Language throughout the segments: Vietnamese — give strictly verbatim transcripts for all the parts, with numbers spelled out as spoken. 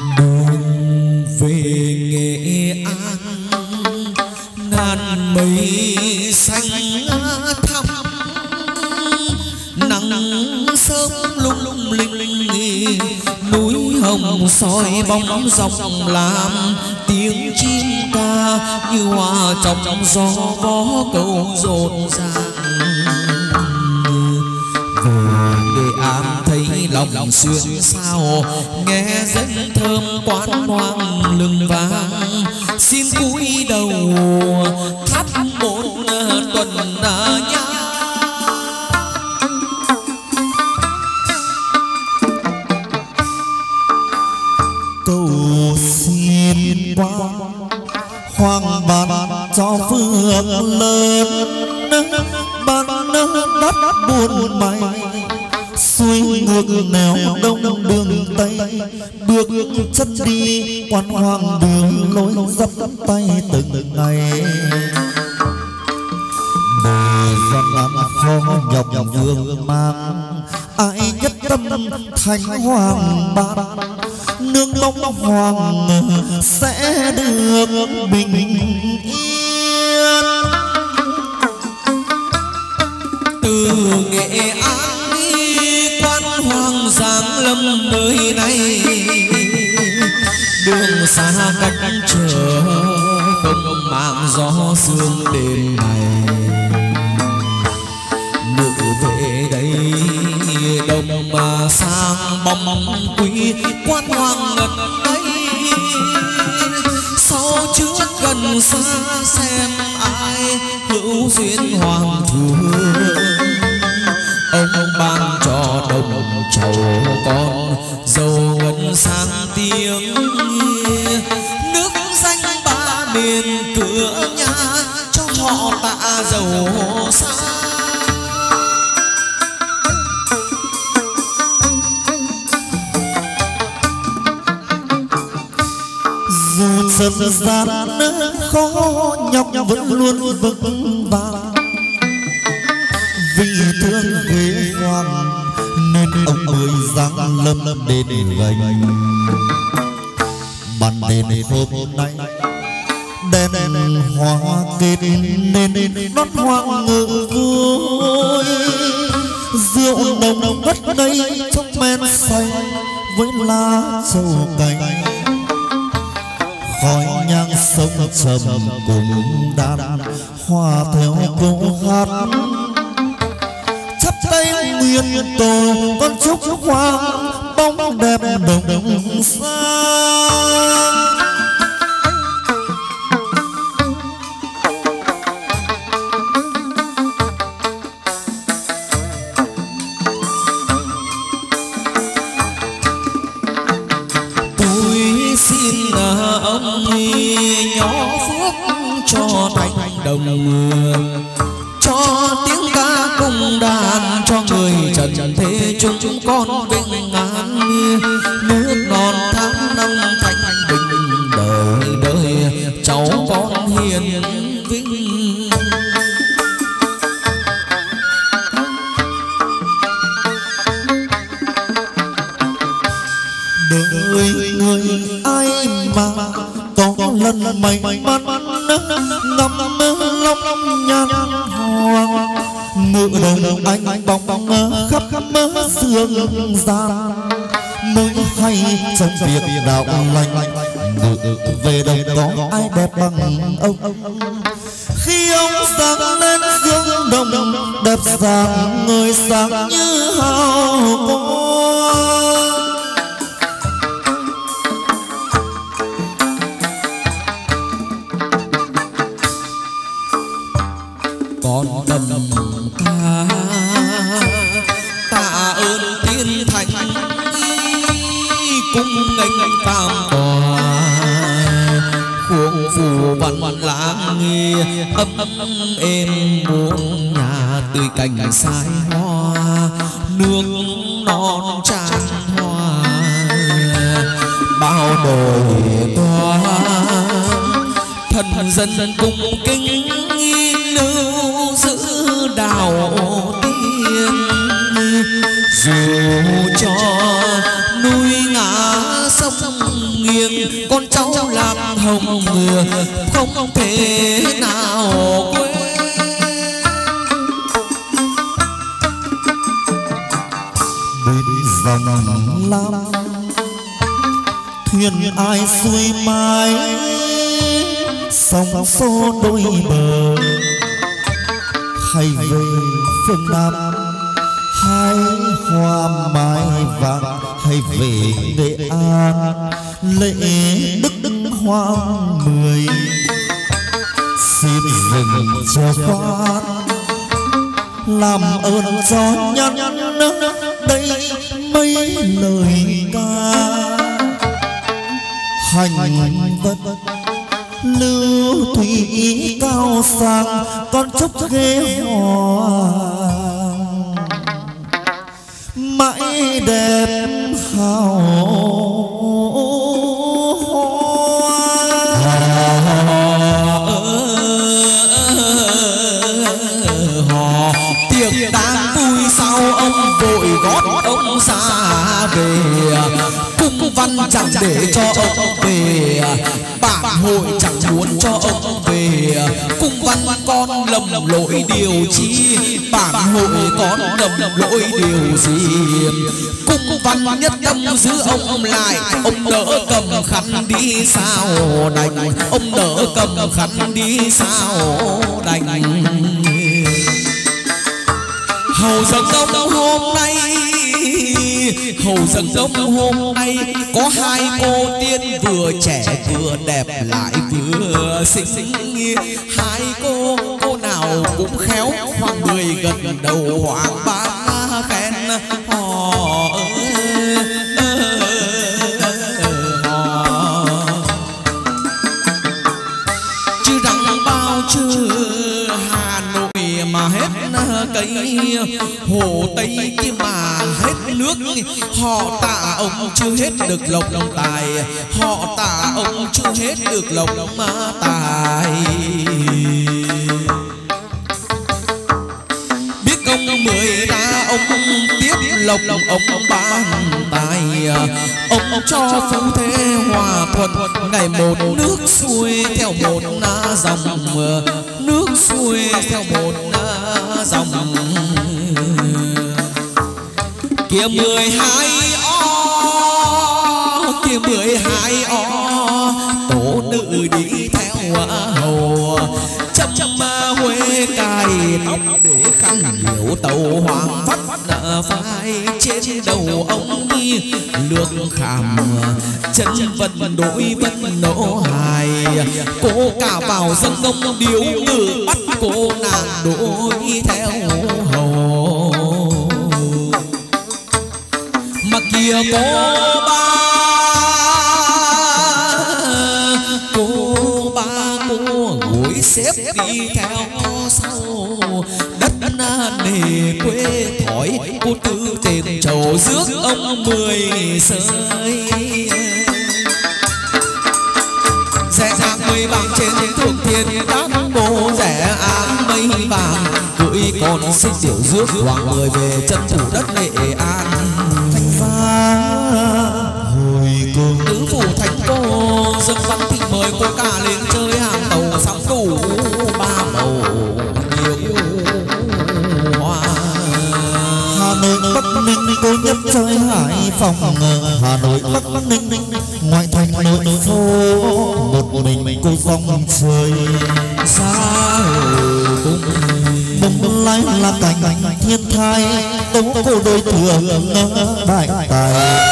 Đường về Nghệ An ngàn mây xanh thăm, nắng sớm lung lung linh linh, núi hồng soi bóng dòng làm tiếng chim ca như hoa trong gió vó câu rộn ràng. Về Nghệ An thấy lòng xuyên sao, nghe danh thơm quán hoang lừng vang, xin cúi đầu thắp một tuần nhang. Cầu xin qua hoàng ban cho phước lớn, ban đất buồn mây xuôi ngược nẻo đông đường tây, bước chân đi quan hoàng đường lối dắt tay từng ngày. Đời gian nan khó nhọc vương mang, ai nhất tâm thành hoàng ban, nương mong hoàng sẽ được bình yên. Từ Nghệ An đi quan hoàng giáng lâm nơi này, đường xa cách chờ không mang gió sương đêm này. Nữ về đây đông mà sang bóng quý quan hoàng ngật đây, sau trước gần xa xem ai hữu duyên hoàng thương. Ông ban cho đồng trầu con dầu ngân sang tiếng, nước danh ba miền cửa nhà cho họ tạ giàu sang. Dù sân gian khó nhọc vẫn luôn vững vàng, vì thương ghế hoàng nên ông mới giáng lâm đến gành. Ban đêm hôm nay đèn hoa kết nên đón hoàng ngự vui, rượu nồng ngất ngây trong men say với lá trầu cành. Khói nhang sông trầm cùng đàn hòa theo câu hát, chắp tay nguyện tổ con chúc hoàng bóng đẹp đồng xa. Ông nhỏ phước cho thành đồng, cho tiếng ca cùng đàn cho người trần thế chúng con vinh an. Nước non tháng năm thanh bình đời đời cháu con hiền vinh. Đời người ai mà có lần may mắn ngắm long nhan hoàng, ngự đồng anh bóng bóng khắp mơ sương gian, mới hay trong việc đạo lành. Ngự về đồng có ai đẹp bằng ông, khi ông sáng lên dương đồng đẹp dáng người sáng như hào quang. Con đầm ca tạ ơn tiên thành, cung nghênh tam tòa khuôn phù văn lãng ấm êm muôn nhà tươi cành sai hoa, nước non tràn hoa bao đời qua. Thần dân cung kính lưu giữ đạo tiên, dù cho núi ngã sông nghiêng con cháu làm hồng ngừa không thể nào quên. Bên dòng lam thuyền ai xuôi mái sóng xô đôi bờ, hay về phương Nam hái hoa mai vàng, hay về Nghệ An lễ đức đức hoang mười. Xin dừng cho khoan làm ơn cho nhân đây mấy lời ca hành vật lưu thủy cao sang con chúc ghế hoàng mãi đẹp hào hoa. Tiệc tang vui sao ông vội gót ông xa về, cung văn chẳng để cho ông về, bản hội chẳng muốn cho ông về. Cung văn con lầm lỗi điều chi, bản hội con lầm lỗi điều gì. Cung văn nhất tâm giữ ông lại, ông đỡ cầm khăn đi sao đành, ông đỡ cầm khăn đi sao đành. Hầu dâng đông hôm nay, hầu dâng đông hôm nay có hai cô tiên vừa trẻ vừa đẹp lại vừa xinh xinh. Hai cô cô nào cũng khéo, hoàng người gần đầu hoàng ba khen hò. Chứ rằng bao trừ Hà Nội mà hết cây, Hồ Tây kia mà hết nước. Họ tạ ông chưa hết được lộc tài, họ tạ ông chưa hết được lộc tài. Biết công mười ra ông tiếp lộc ông ban tài, ông cho phú thế hòa thuận ngày một nước xuôi theo một dòng, nước xuôi theo một dòng. Kia mười hai o, kia mười hai o, tổ nữ đi theo hầu, chăm chăm huê cài tóc để khăn nhiều tàu hoàng vắt vai trên đầu ông đi lược khảm chân vận đội vân nổ hài. Cô cả vào dân công điếu ngự bắt cô nàng đối theo hầu. Mà kia cô ba, cô ba cô gối xếp đi theo sau, đất nề quê thói cô tư tiền trầu rước ông mười sơi. Rẽ ràng mây vàng trên thượng thiên các cô rẽ áng mây vàng, cưỡi con xích tiểu rước hoàng người về chân thủ đất Nghệ An. hồi cung Tứ phủ thành cô dân văn thị mời cô cả lên chơi hàng tàu sắm đủ ba màu nhiều hoa. Hà Nội Bắc Ninh cô nhất chơi Hải Phòng, Hà Nội Bắc Ninh ngoại thành nội phố một mình cô dòng chơi xa cung. bông lái là cảnh thiên thai, tố cô đôi thường đại tài.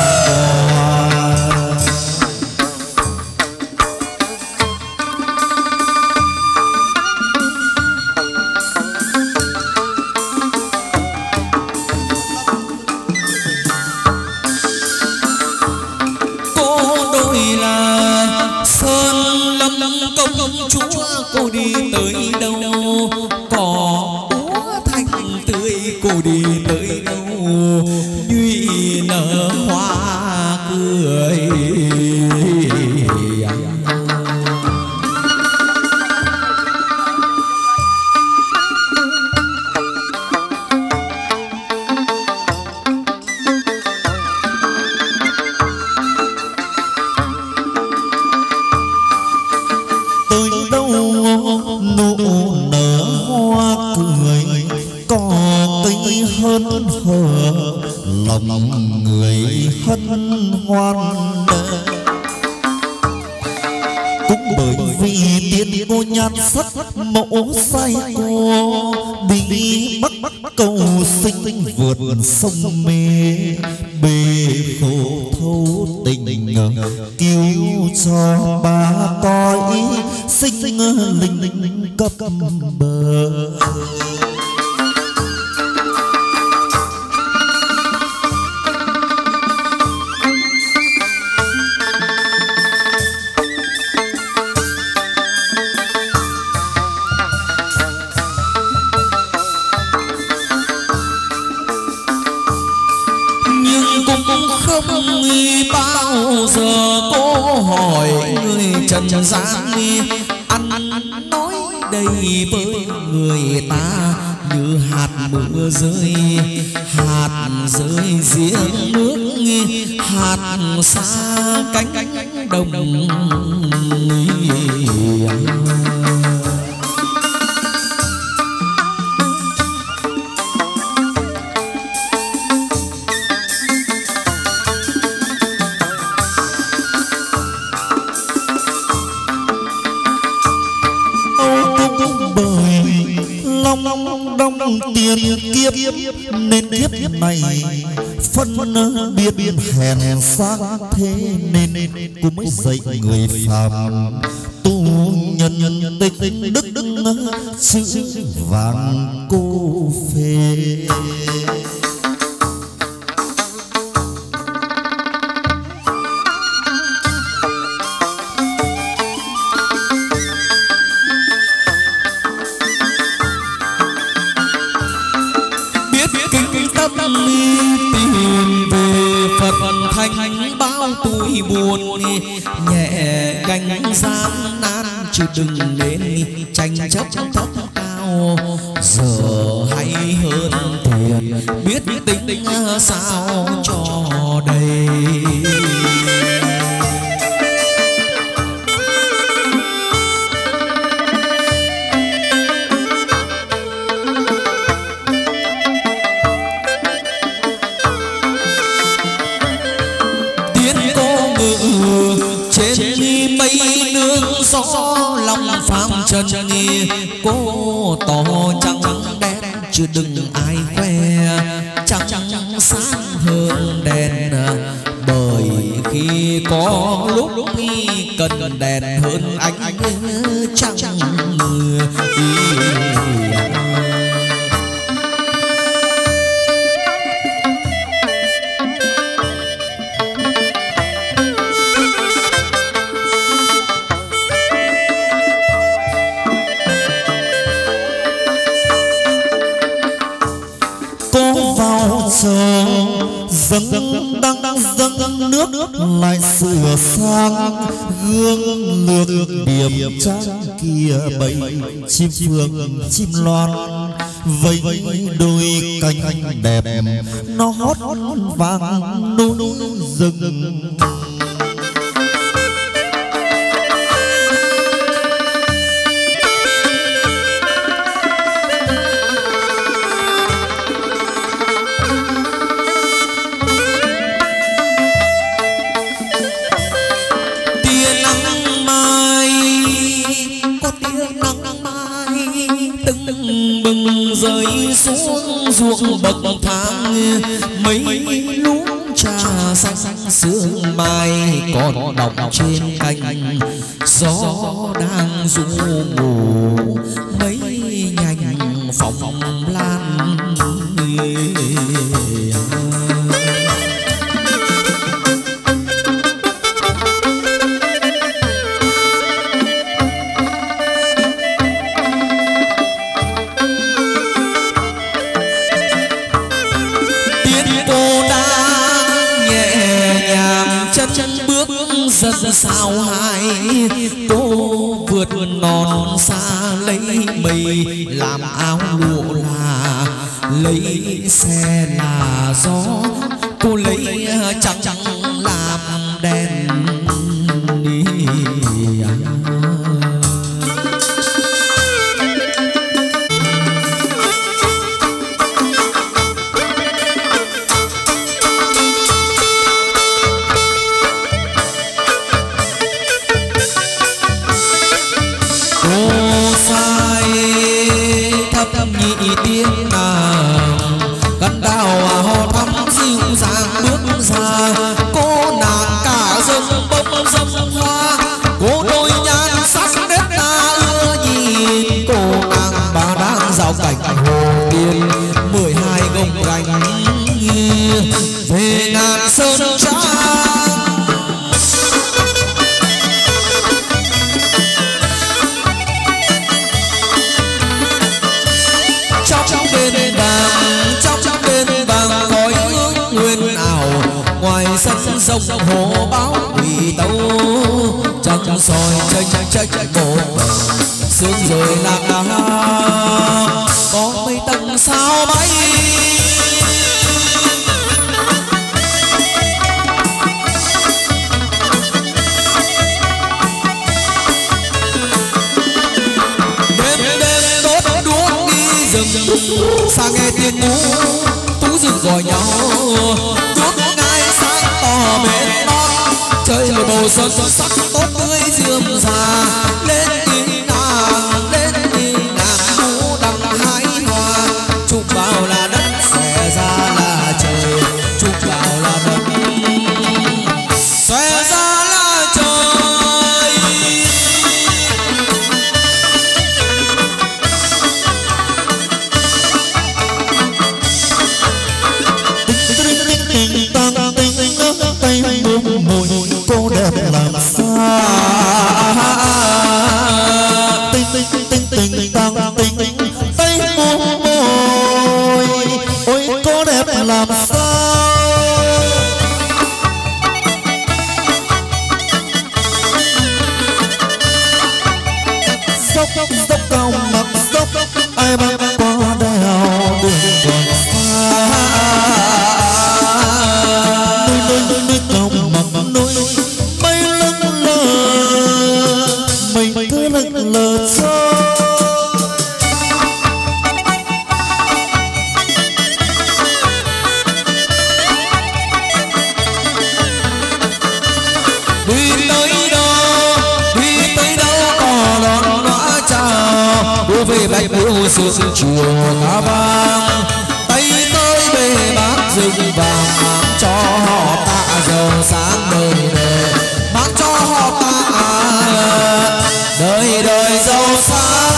Công chúa cô đi tới đâu, cỏ úa thanh tươi cô đi tới đâu, nhụy nở hoa cười. hơn hở lòng người hân hoan. Cũng bởi vì tiên cô nhan sắc mẫu say cô bị bắt bắt cầu sinh vượt sông mê bề khổ thấu tình cứu cho ba cõi sinh linh linh cấp bờ. Bao giờ cô hỏi người trần gian ăn nói đầy với người ta như hạt mưa rơi, hạt rơi giếng nước, hạt xa cánh đồng. Tiền kiếp nên kiếp này phân biết biết hèn sang thế nên cô mới dạy người phàm tu nhân nhân tích đức đức chữ vàng cô phê. Tìm về Phật thành bao tuổi buồn, nhẹ gánh gian nan chứ đừng nên tranh chấp thấp cao. Giờ hay hơn tiền biết tính sao cho đầy. Gió lòng phàm trần cô tỏ trắng đen chứ đừng ai khoe trắng sáng hơn đèn, bởi khi có lúc cần đèn hơn ánh trăng. Chờ dâng đăng dâng nước lại sửa sang gương lược điểm trang kia bầy chim phương chim loan vây đôi cánh đẹp nó hót vàng núi rừng. Rơi xuống ruộng bậc thang mấy luống trà xanh sương mai còn đọng trên cành, gió đang ru ngủ mấy nhành phòng lan. Dân sao hai cô vượt non xa lấy mây làm áo lụa là lấy xe là gió, cô lấy trắng trắng làm đèn. ngàn sơn trang. Trong bên vàng, trong bên vàng khói hương nguyên ảo, ngoài sân sông hồ báo quỷ tấu, trăng soi tranh tranh bộ sương rồi lạc đà, có mấy tầng sao bay. Sang nghe tiếng cú tú rừng gọi nhau, đốt ngai sáng tỏ bên non, chơi một bầu xuân sắc tốt tươi diêm già. Lên tiếng nàng, lên tiếng nàng vũ đằng hái hoa, chúc vào là đất xòe ra là trời, chúc vào là đất xòe ra là trời. Cô đẹp làm sao tinh tinh tinh tinh tinh tăng tinh tinh tay môi, ôi cô đẹp làm sao. Dốc dốc cao mặt dốc, ai băng qua đèo đường còn xa. Lờ cho đi tới đâu, đi tới đâu có đón nó chào, bố về bạch bố sương chiều cá vàng, tay tới bề bát rừng vàng, mang cho họ tạ giàu sáng đời đời, mang cho họ tạ đời đời giàu sang.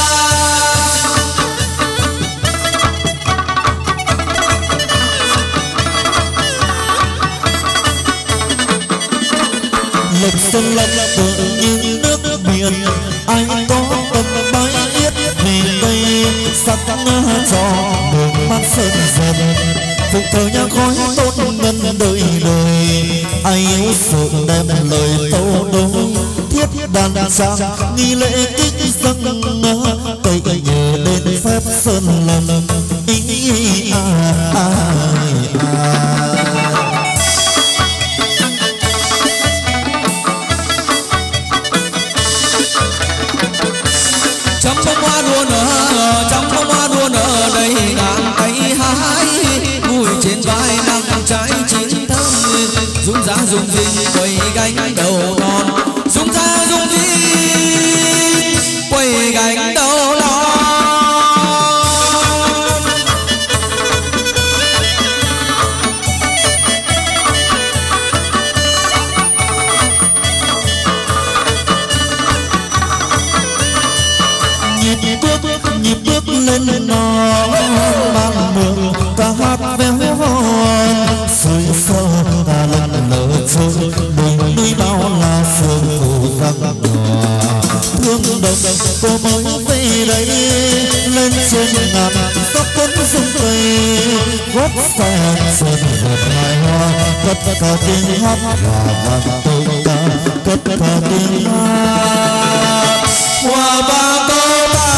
Lục xuân lâm tự như nước biển, ai có tâm bái yết về đây, sắc cho đường mắt sơn dần, phục thời nhà khói tốt ngân đời đời. Ai yêu sự đem lời tâu đối, thiết đàn sang nghi lễ kích dâng, cây nhờ đến phép sơn lâm ý ai ai. Trăm bông hoa đua nở, trăm bông hoa đua nở đầy ngàn tay hái, vui trên vai nắng trái chín thơm, rung giá rung rinh quầy gánh đầu non, rung ra rung rinh quầy gánh đầu non. Nhịp bước nhịp bước lên non mang mường ca hát véo hòn, sưởi sơ ta lần lỡ trôi đồi núi bao la sương phủ răng đỏ. Thương đồng cô mới về đây lên trên ngàn tóc cuốn rung cây, gót xe sơn một mai hoa, cất cả tiếng hát và vang tôi ca, cất cả tiếng hát hoa vang câu ca.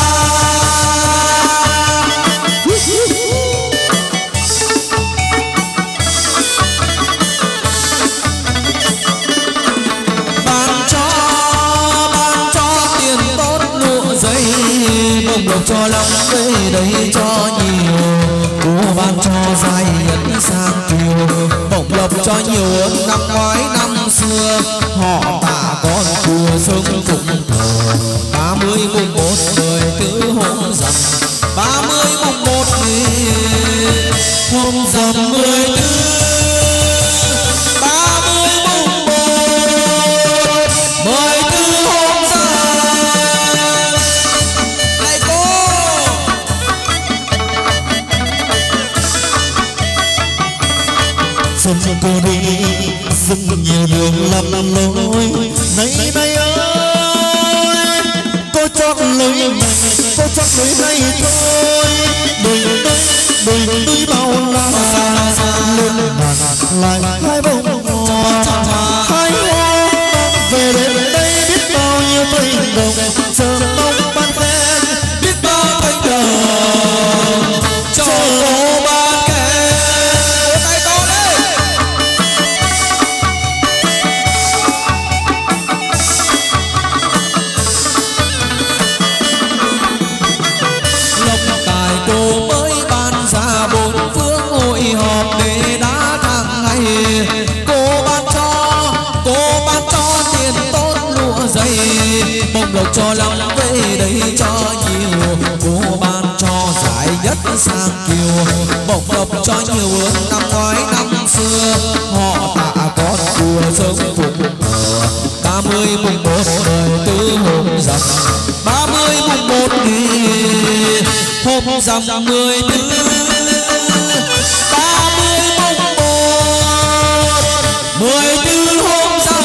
Bông lộc cho lắm về đây cho nhiều, cô ban cho dài nhẫn sang kiều, bông lộc cho nhiều năm ngoái năm xưa, họ tạ con chùa sông cũng thờ. Ba mươi mùng một đời cứ hôm rằm, ba mươi mùng một hôm rằm mười tư, ba mươi mùng một mười tư hôm rằm. lầm lối này này ơi, cô chọn lối này, cô chọn lối này thôi. Đôi đôi đôi đôi bao la lên ngàn lại hai bông hoa, hai hoa về đến đây biết bao nhiêu tình đồng, chờ mong ban khen biết bao thanh đồng cho cô ban khen. Tay to lên. Lộc tài cô mới ban ra bốn phương hội họp để đã tháng ngày. Cô ban cho, cô ban cho tiền tốt lụa dày, bông lộc cho lắm về đây cho nhiều. Cô ban cho giải nhất sang kiều, bông lộc cho nhiều hơn năm ngoái năm xưa. Họ tạ con cua sớm phục thờ ba mươi mùng một đời tư hôm rằm, ba mươi mùng một thì hôm rằm mười tư, ba mươi mùng một mười tư hôm rằm.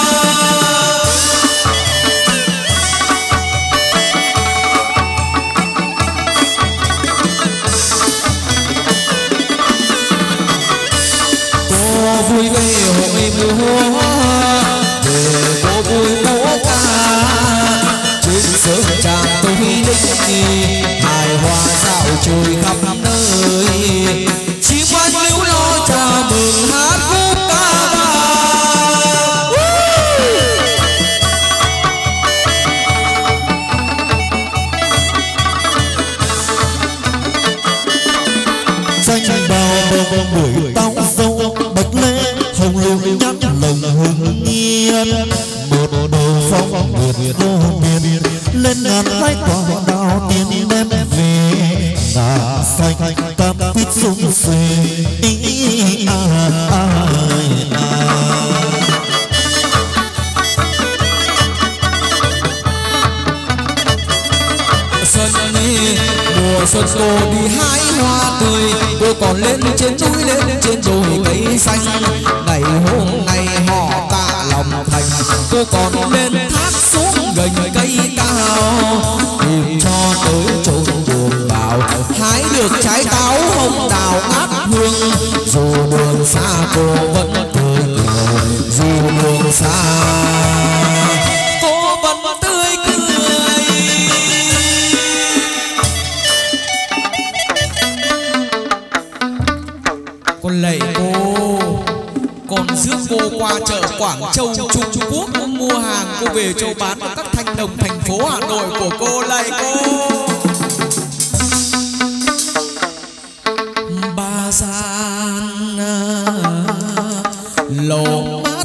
Cô vui về hội múa, về cô vui múa ca trên sớm tràng tôi linh hài hòa dạo trời khắp nơi. Chim oanh liễu lo chào mừng hát khúc ca vang. Danh bao bông buổi táo dâu bạch lê hồng liễu nhát lồng hương nhiên. Một đồ phong nguyệt đô miền lên ngàn hai quả đào tiên đem về ngà xanh cam quýt sung xuê. Xuân đi mùa xuân cô đi hái hoa tươi, cô còn lên trên núi lên trên đồi cây xanh. Ngày hôm nay họ tạ lòng thành, cô còn lên thác xuống gành cây cao, tìm cho tới chốn đường vào hái được trái táo hồng đào ngát hương. Dù đường xa cô vẫn tươi cười, dù đường xa cô vẫn tươi cười. Con lạy cô, còn rước cô qua chợ Quảng Châu Trung Quốc mua hàng, cô về châu bán ở các thanh đồng thành phố Hà Nội của cô. Lạy cô. Ba gian lầu mắt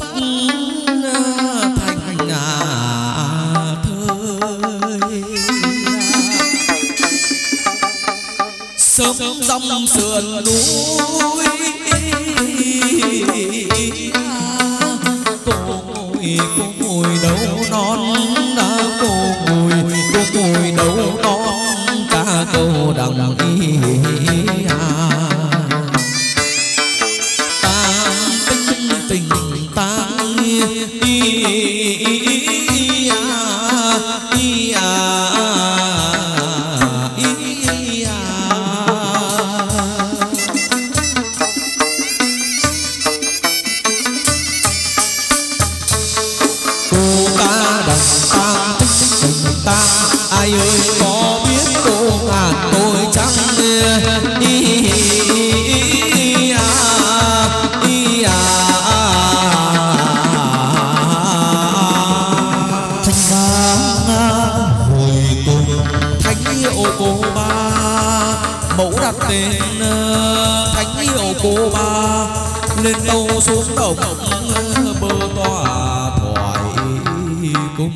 thành ngà thơi, sớm dòng sườn núi. Cô ngồi, cô ngồi đâu non, cô ngồi, cô ngồi đâu non ca câu đằng y. Tang tinh tình tang y ai ơi có biết cô ngàn tôi trắng y à y à. Thanh ba hồi cùng thánh yêu cô ba, mẫu đặt tên thánh yêu cô ba, lên đâu xuống đồng bơ tỏa thoại cung.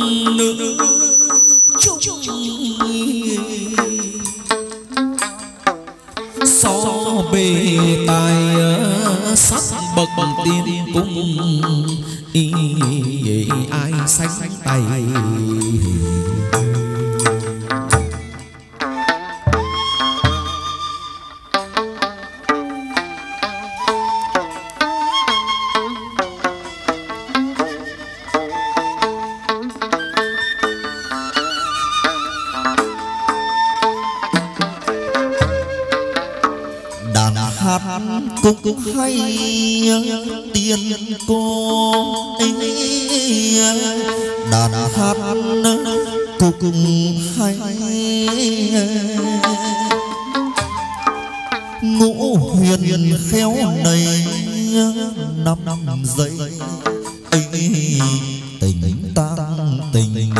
nữ chung so bề tài sắc bậc tiên cung ý ai sánh tay. Cũng cũng hay tiền cô đàn hát cũng cũng hay ngũ huyền khéo này năm năm giây tình tăng tình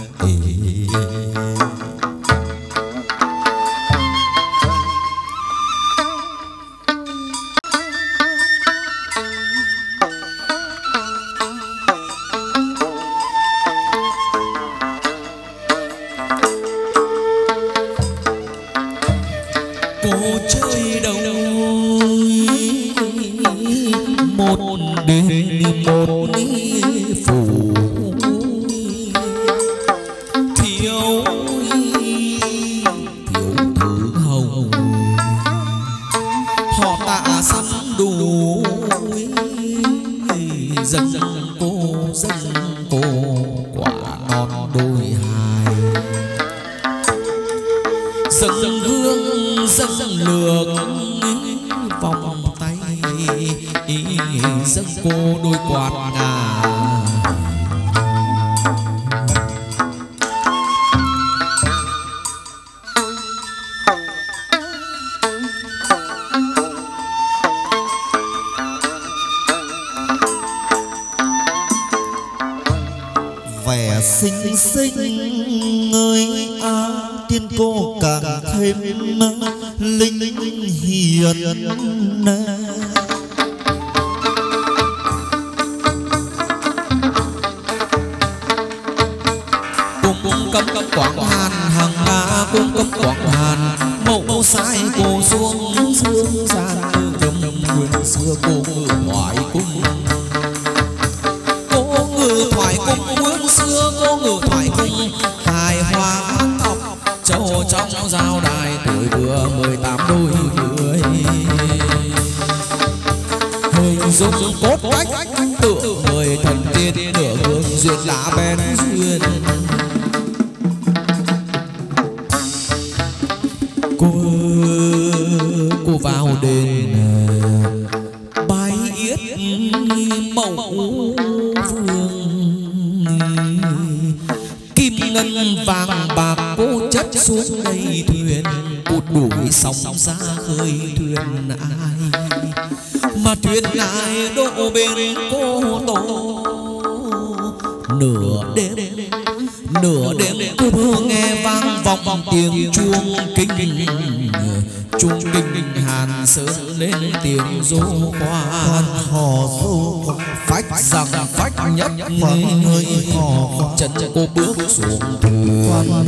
chân cô bước xuống thuyền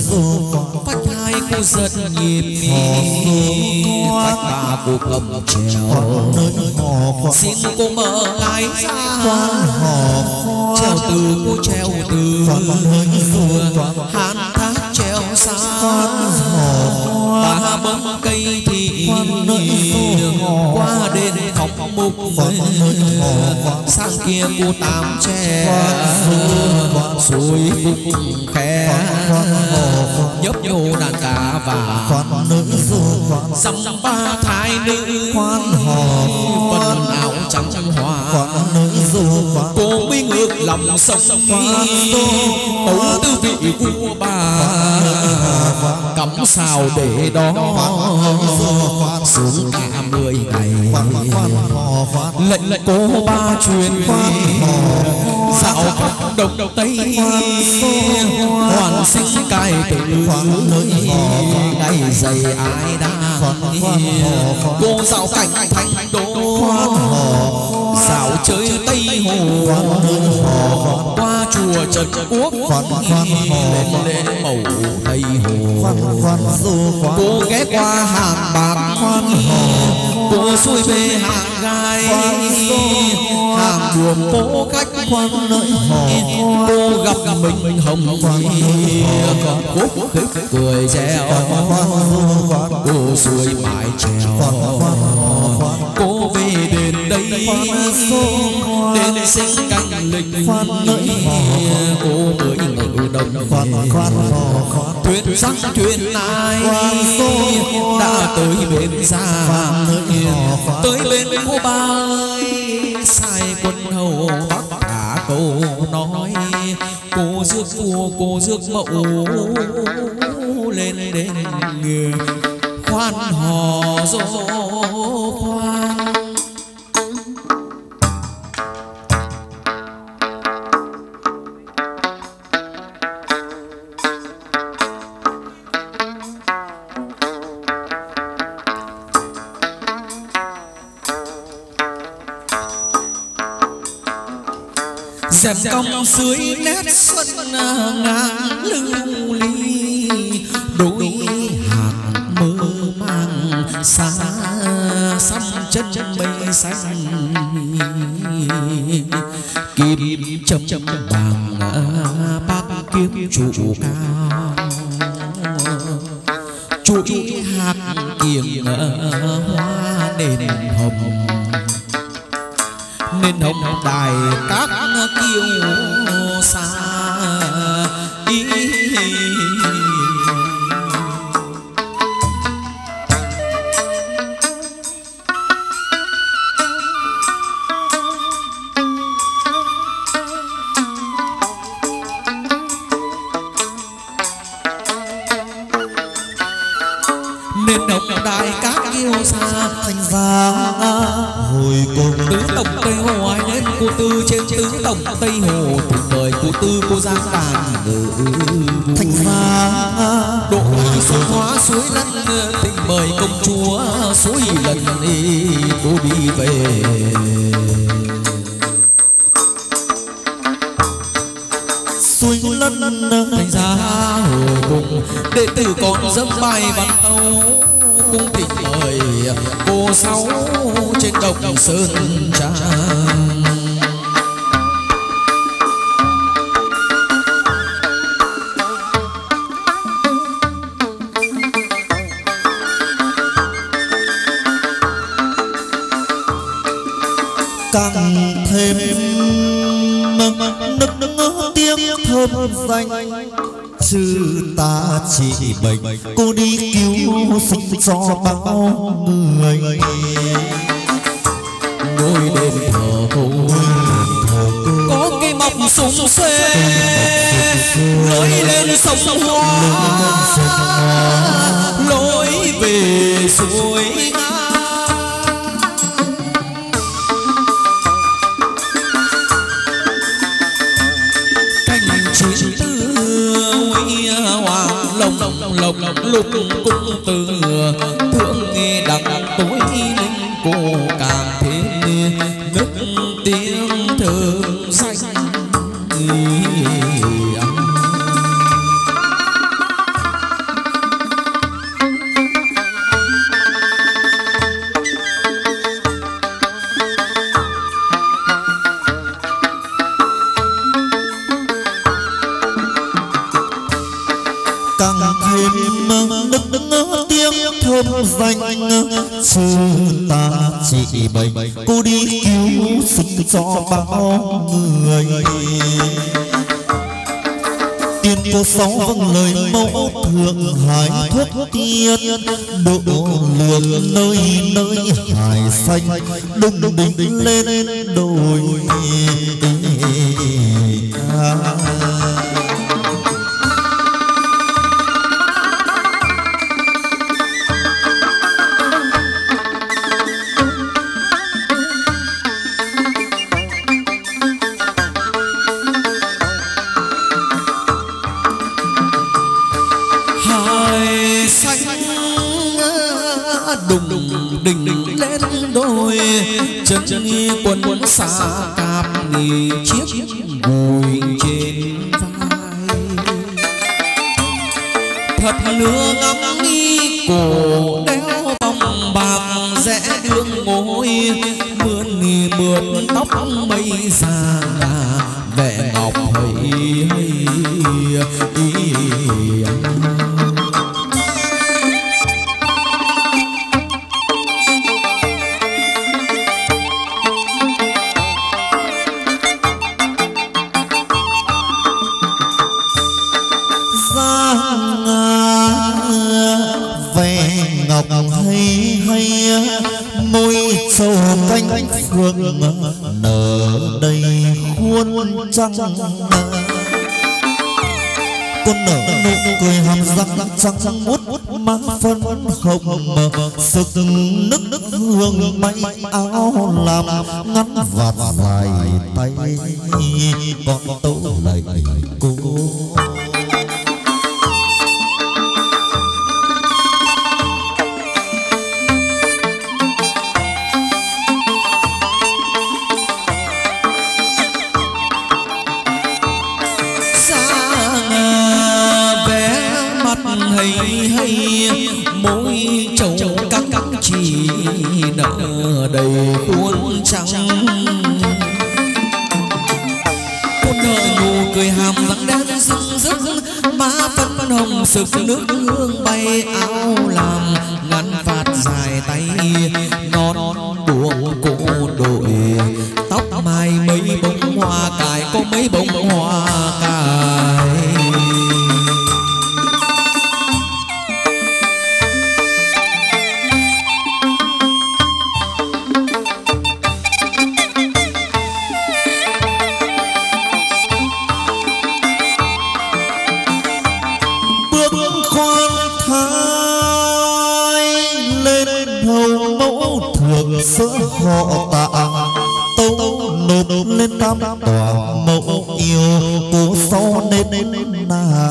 phách hai cô giật nhịp phách ba cô cầm trèo xin cô mở lái ra trèo từ cô trèo từ hàn thác trèo xa ba bông cây thì qua đền khóc mục sang kia cô tám tre suối cung khe nhấp nhô đàn cá và dăm ba thái nữ phần áo trắng trắng hoa cô mới ngược lòng sông tấu tư vị của bà cắm sao để đó xuống cả mười ngày lệnh lệnh cô ba truyền dạo khắp đông đông tây hoàn sinh cai tử ngày dày ai đã cô dạo cảnh thành đô dạo chơi tây hồ qua chùa chùa Trần Quốc khoan khoan lên lễ màu Tây Hồ. khoan khoan du khoan Cô ghé qua hàng bạc khoan hồ, cô xuôi về hàng gai hàng buồm phố khách khoan nơi hồ. Cô gặp mình hồng khúc khích cười reo, cô xuôi mái trèo. Cô về đến đây đến sinh canh lịch, cô mới ngự đồng thuyền sắc thuyền ai đã tới bên xa, tới bên cô ba ơi sai quân hầu bắc cả câu nói. Cô rước vua cô rước mẫu lên đến người khoan hò dỗ khoan. Dẹp cong dưới nét xuân ngang lưu ly, đôi hạt mơ mang xa xăm chân mây xanh. Kim châm châm bằng bác kiếm trụ cao, chuỗi hạt kiềng hoa nền hồng, nên hồng đài các kiêu xa ý. Nên hồng đài các kiêu xa thành ra hồi cùng tứ tổng Tây Hồ ai đến cô tư trên tứ tổng Tây Hồ, thì mời cô tư cô giang đàn ngự thành ra độ xuân hóa suối lân, thì mời công chúa suối lần đi cô đi về. suối lân Thành ra hồi cùng đệ tử còn dâm bài văn tấu, cung thỉnh mời cô sáu trên đồng sơn trang. càng thêm nức tiếng thơm danh, chứ ta chỉ bệnh cô đi cứu sinh cho bao người. Ngôi đền thờ cô có cái mọc súng xê lối lên sông Hoa, lối về suối lồng lồng lục cung từ thương nghe đặng tối linh cô càng thêm nức tiếng thơm xanh. danh chứ ta chỉ bệnh cô đi cứu sinh cho bao người. Tiên cô sáu vâng lời mẫu thượng hải thuốc tiên, độ lượn nơi nơi hải xanh đùng đỉnh lên đồi ca. đùng đỉnh lên đôi chân quần xa cạp nghỉ chiếc gùi trên thật nữa ngắm nghi cổ đeo vòng bạc rẽ đường ngồi mượn nghỉ mượn tóc mây già vẻ ngọc hây hây phương nở đầy khuôn trăng con nở nụ cười hàm răng trắng muốt má phân hồng sực nức nức hương may áo làm ngắn vạt dài tay con tấu lại cô môi trầu căng căng chỉ nở đầy khuôn trắng con nở nụ cười hàm răng đen rưng rưng má phấn hồng sực nước hương bay áo làm ngắn vạt dài tay non buông cổ đội tóc mai mấy bông hoa cài có mấy bông hoa cài sữa họ tạ tấu nộp lên tam tòa mẫu yêu cô so nên na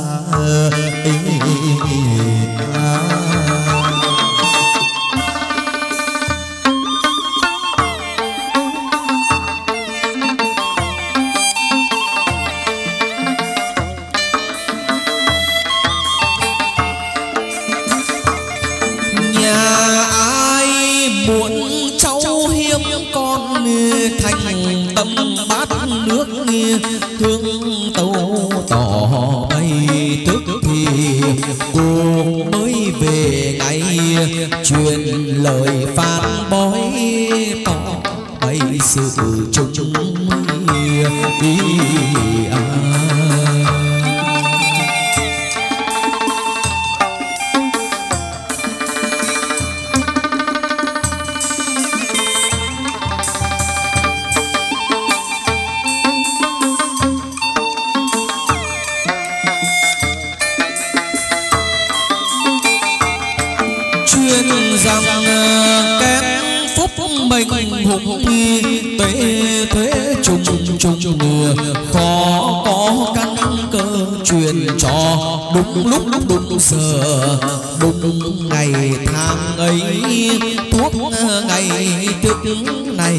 hương tấu tỏ bay tức thì cô mới về ngày truyền lời phán bói tỏ bay sự chung ý à. Hùng tuế thuế trùng trùng ngừa khó có căn cơ truyền cho đúng lúc lúc đúng giờ đúng ngày tháng ấy thuốc ngày trước này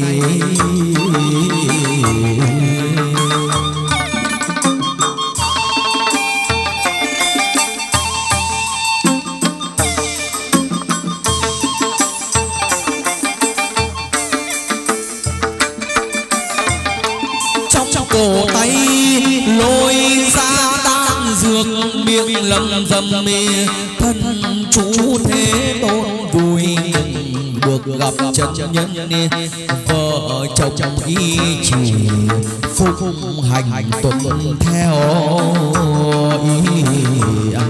cổ tay lôi ra đan dược miệng lầm rầm mê thân chú thế tôn vui được gặp chân nhân vợ chồng y chỉ phúc hành tuân theo ý à.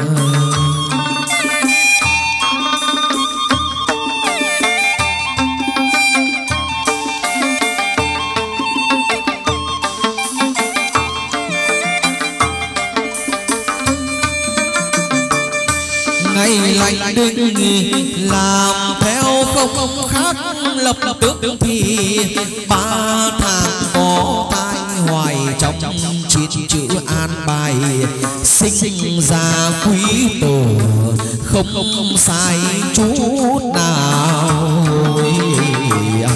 Ngày lạnh đinh làm theo không khác lập tức thì ba tháng có tai hoài trong chín chữ an bài sinh ra quý tử không sai chút nào à.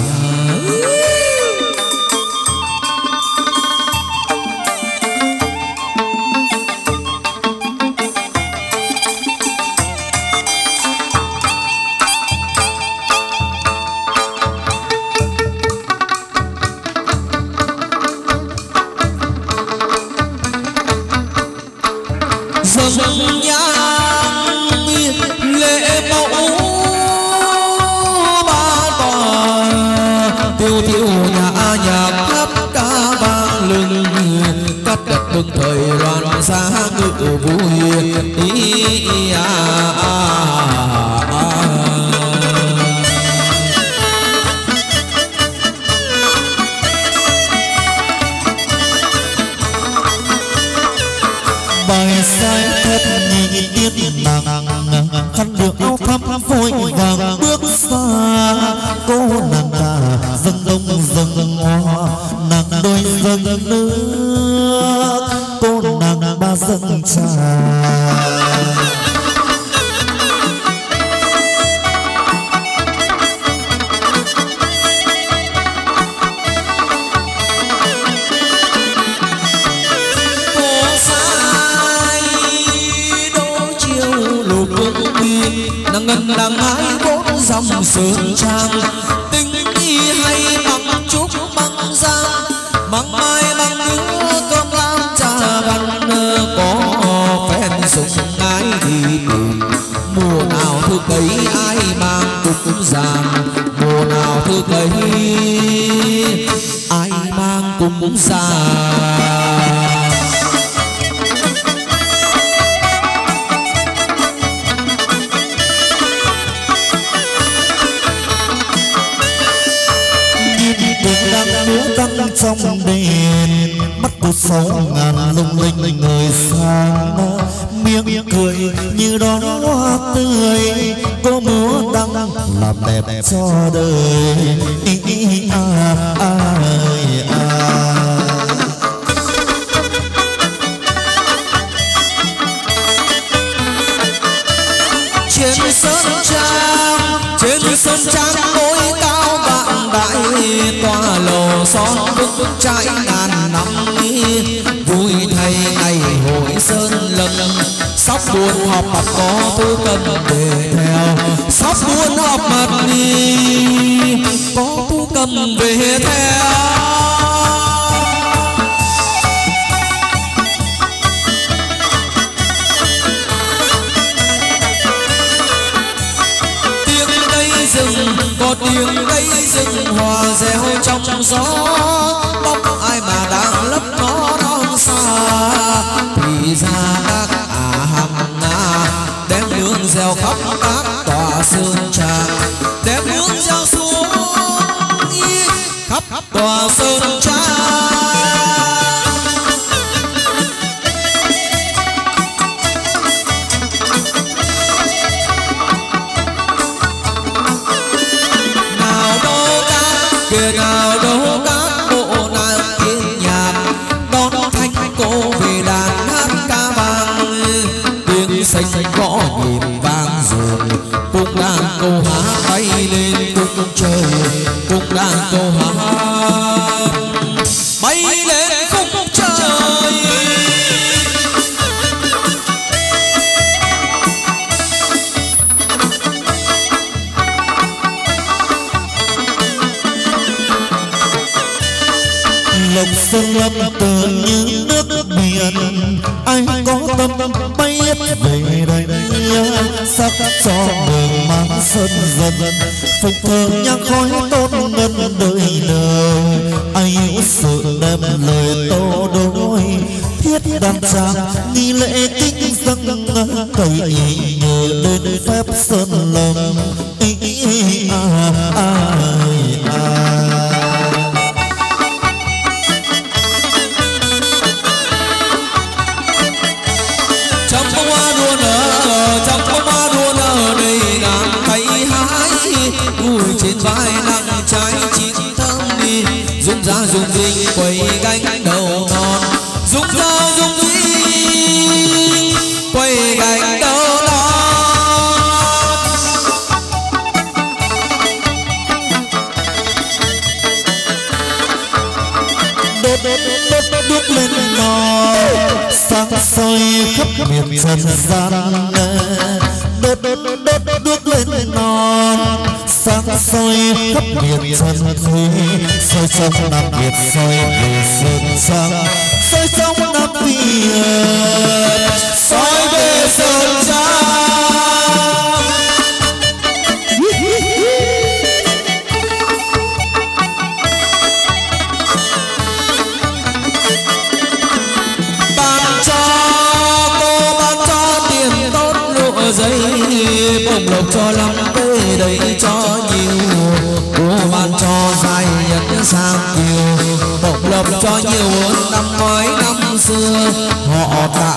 dâng nhang lễ mẫu ba tòa tiêu tiêu nhã nhạc hát ca vang lừng cắt đặt bưng thời loạn xa ngự vui ý à, à, à. bài sai thất nhị tiên nàng khăn được áo thắm vội vàng bước xa cô nàng ta dâng đông dâng hoa nàng đôi dâng nước cô nàng ba dâng trà. Ngân đang mãi bốn dòng sơn trang tình y hay bằng trúc bằng giang bằng mai bằng đứa con lam trà văn có phen súng ai đi tìm mùa nào thứ cấy ai mang cúc giang mùa nào thứ cấy ai mang cúc giang. Trong đền mắt cô sáu ngàn lung linh người sang miệng cười như đón hoa tươi cô múa đăng làm đẹp cho đời ý, ý, à, à, à. Trên sơn trang trên sơn trang ngôi cao vạn đại tòa lầu son vững chãi ngàn năm vui thay ngày hội sơn lâm sắp buồn họp mặt có thu cầm về theo sắp buồn họp mặt đi có thu cầm về theo. Có tiếng cây rừng hòa reo trong gió bóng ai mà đang lấp nó non xa thì ra các ả hằng nga đem nương reo khắp các tòa sơn trang đem nương reo xuống khắp tòa sơn trang. Kể nào đâu các bộ nàng tiên nhạc đón thanh cô về đàn hát ca vang tiếng xanh gõ nhịp vang dồn cung đàn câu hát bay lên cung trời cung đàn câu hát bay lên cung trời. Lộc sơn lâm từ những nước biển ai có tâm bay về đây sắc cho đường mang sơn dần phục thơm nhang khói tôn ngân đời đời ai yêu sự đem lời tô đôi thiết đàn trang nghi lễ kinh dâng cậy nhờ đến phép sơn lâm ý à à à. Trên vai nặng trái chín thơm đi rung ra rung rinh quay gánh đầu non rung ra rung rinh quay gánh đầu non. Đốt đốt đốt đốt đốt lên nó sáng soi khắp miền trần gian đốt đốt đốt đốt lên non sáng soi khắp miền trần thuế soi trong nam Việt soi về sơn trang soi trong nam Việt soi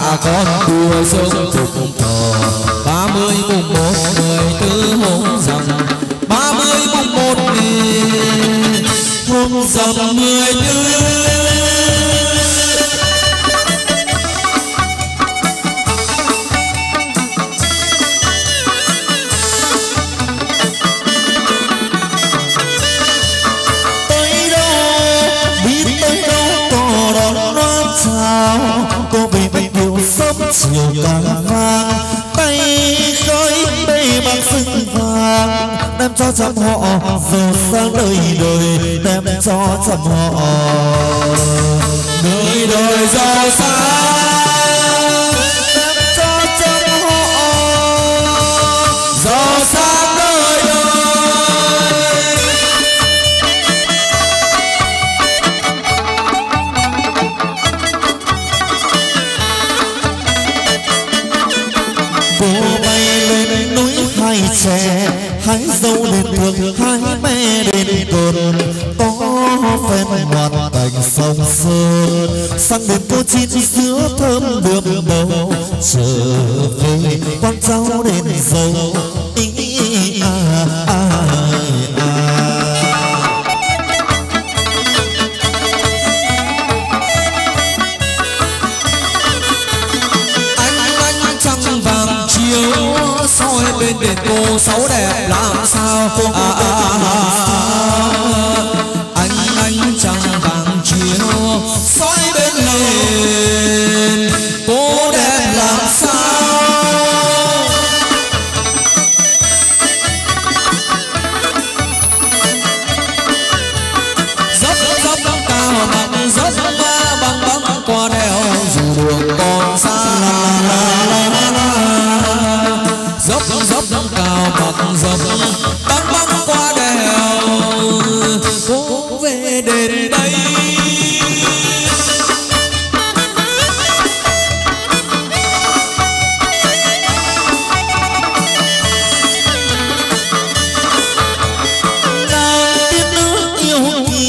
bà con đua sông phục thọ. Ba mươi mùng một mười tư hôm rằm, ba mươi mùng một hôm rằm mười tư. Cô về bệnh điều sớm chiều càng vang, tay khói bê bằng sưng vàng, đem cho trăm họ giàu sang đời đời, đem cho trăm họ đời đời giàu sang, đem cho trăm họ giàu sang đời đời. Cô bay lên núi hai trẻ, hái dâu lên thường hái me đến cồn, có phen ngoan cảnh sông sơn, sang đến cô chín sữa thơm đượm bầu, trở về con cháu đến dâu ý à à à. Soi bên đền cô sáu đẹp làm sao à, à, à, à. Anh anh trăng vàng chiều soi bên đền cô đẹp làm sao. Dốc dốc dốc cao bằng dốc dốc băng băng qua đèo dù đường còn xa. Dốc dốc dốc cao bằng dốc băng băng qua đèo cô về đến đây. Tiếng nước yêu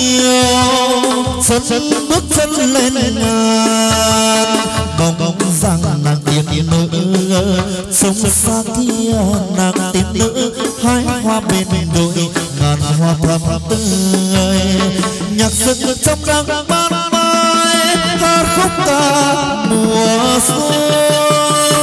kiều chân bước chân lên ngàn, bóng bóng rằng nàng tiếng nữ sông xa kia, nàng tiếng nữ hái hoa bên đồi ngàn hoa thắm tươi, nhạc rực trong nắng ban mai hát khúc ca mùa xuân.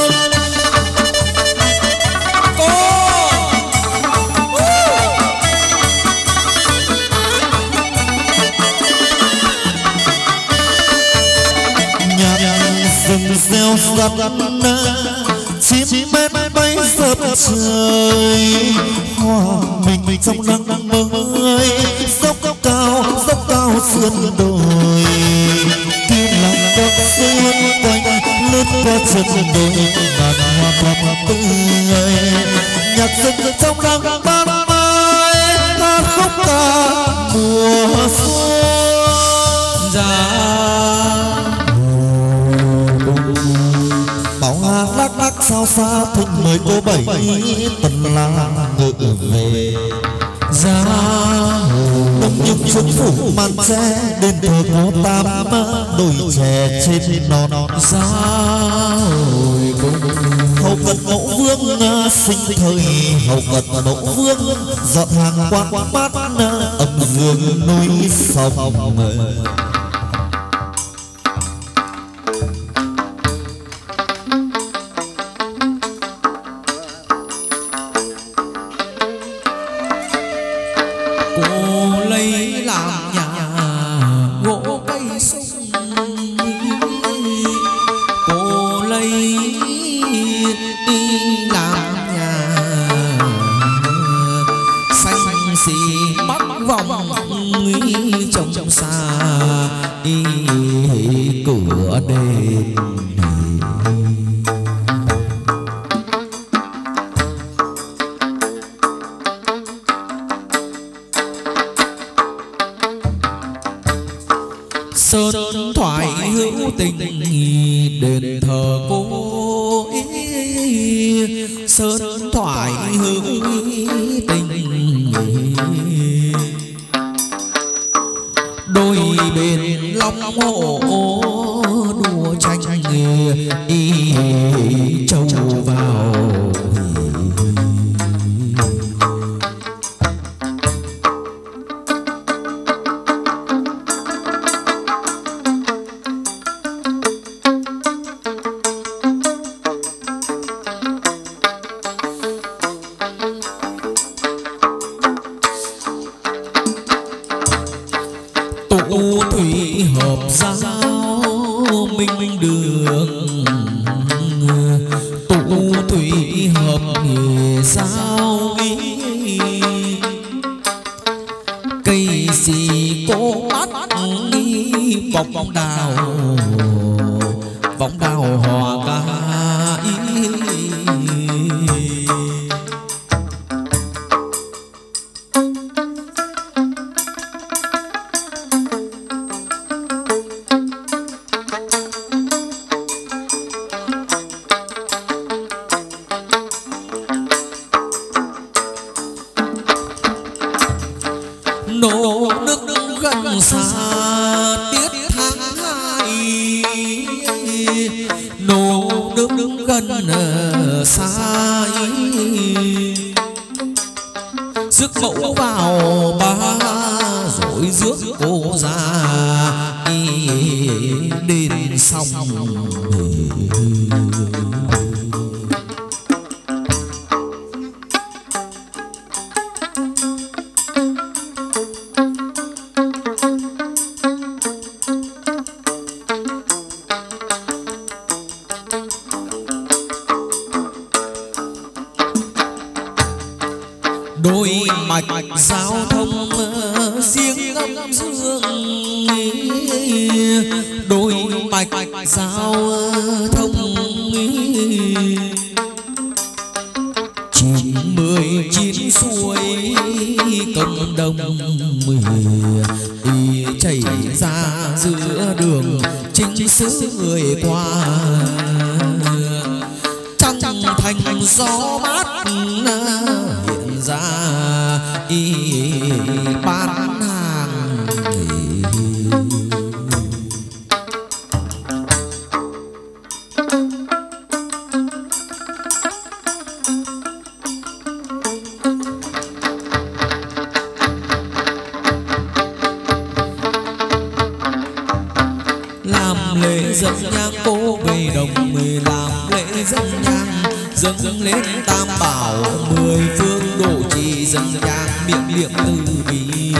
Rừng reo rắt chim bên bay dập trời, hoa mình trong nắng mới, dốc cao dốc cao sườn đồi, kim lặng đất xuân quanh lướt qua chân đồi ngàn hoa thắm tươi, nhạc rừng trong nắng ban mai hát khúc ca mùa xuân. Bảo hàng lắc lắc sao xa thùng mời cô bảy tần la ngự về ra đông nhung xuống phủ màn tre, đền thờ cô tam đồi chè trên non ra hậu cận mẫu vương sinh thời, hậu cận mẫu vương dọn hàng quan bát âm dương núi sông. sơn thoại hữu tình đền thờ cô ý, sơn thoại hữu tình đôi bên long hộ đua tranh nghề châu vào tụ thủy hợp giao minh đường tụ thủy hợp nghề giao ý cây xì cô bắt nghi vòng đào vòng đào hòa ca ý nổ nước gần xa tiết tháng hai nổ nước gần xa rước mẫu vào ba rồi rước cô ra đền xong đôi mạch giao thông riêng âm dương đôi mạch giao thông chín mười chín suối công đông đi chảy ra giữa đường chính xứ người qua trăng thành gió mát hiện ra y bán hàng làm lễ dâng nhang cô về đồng người làm lễ dâng nhang dâng lên tam bảo mười phương độ trì dâng nhang miệng miệng từ bi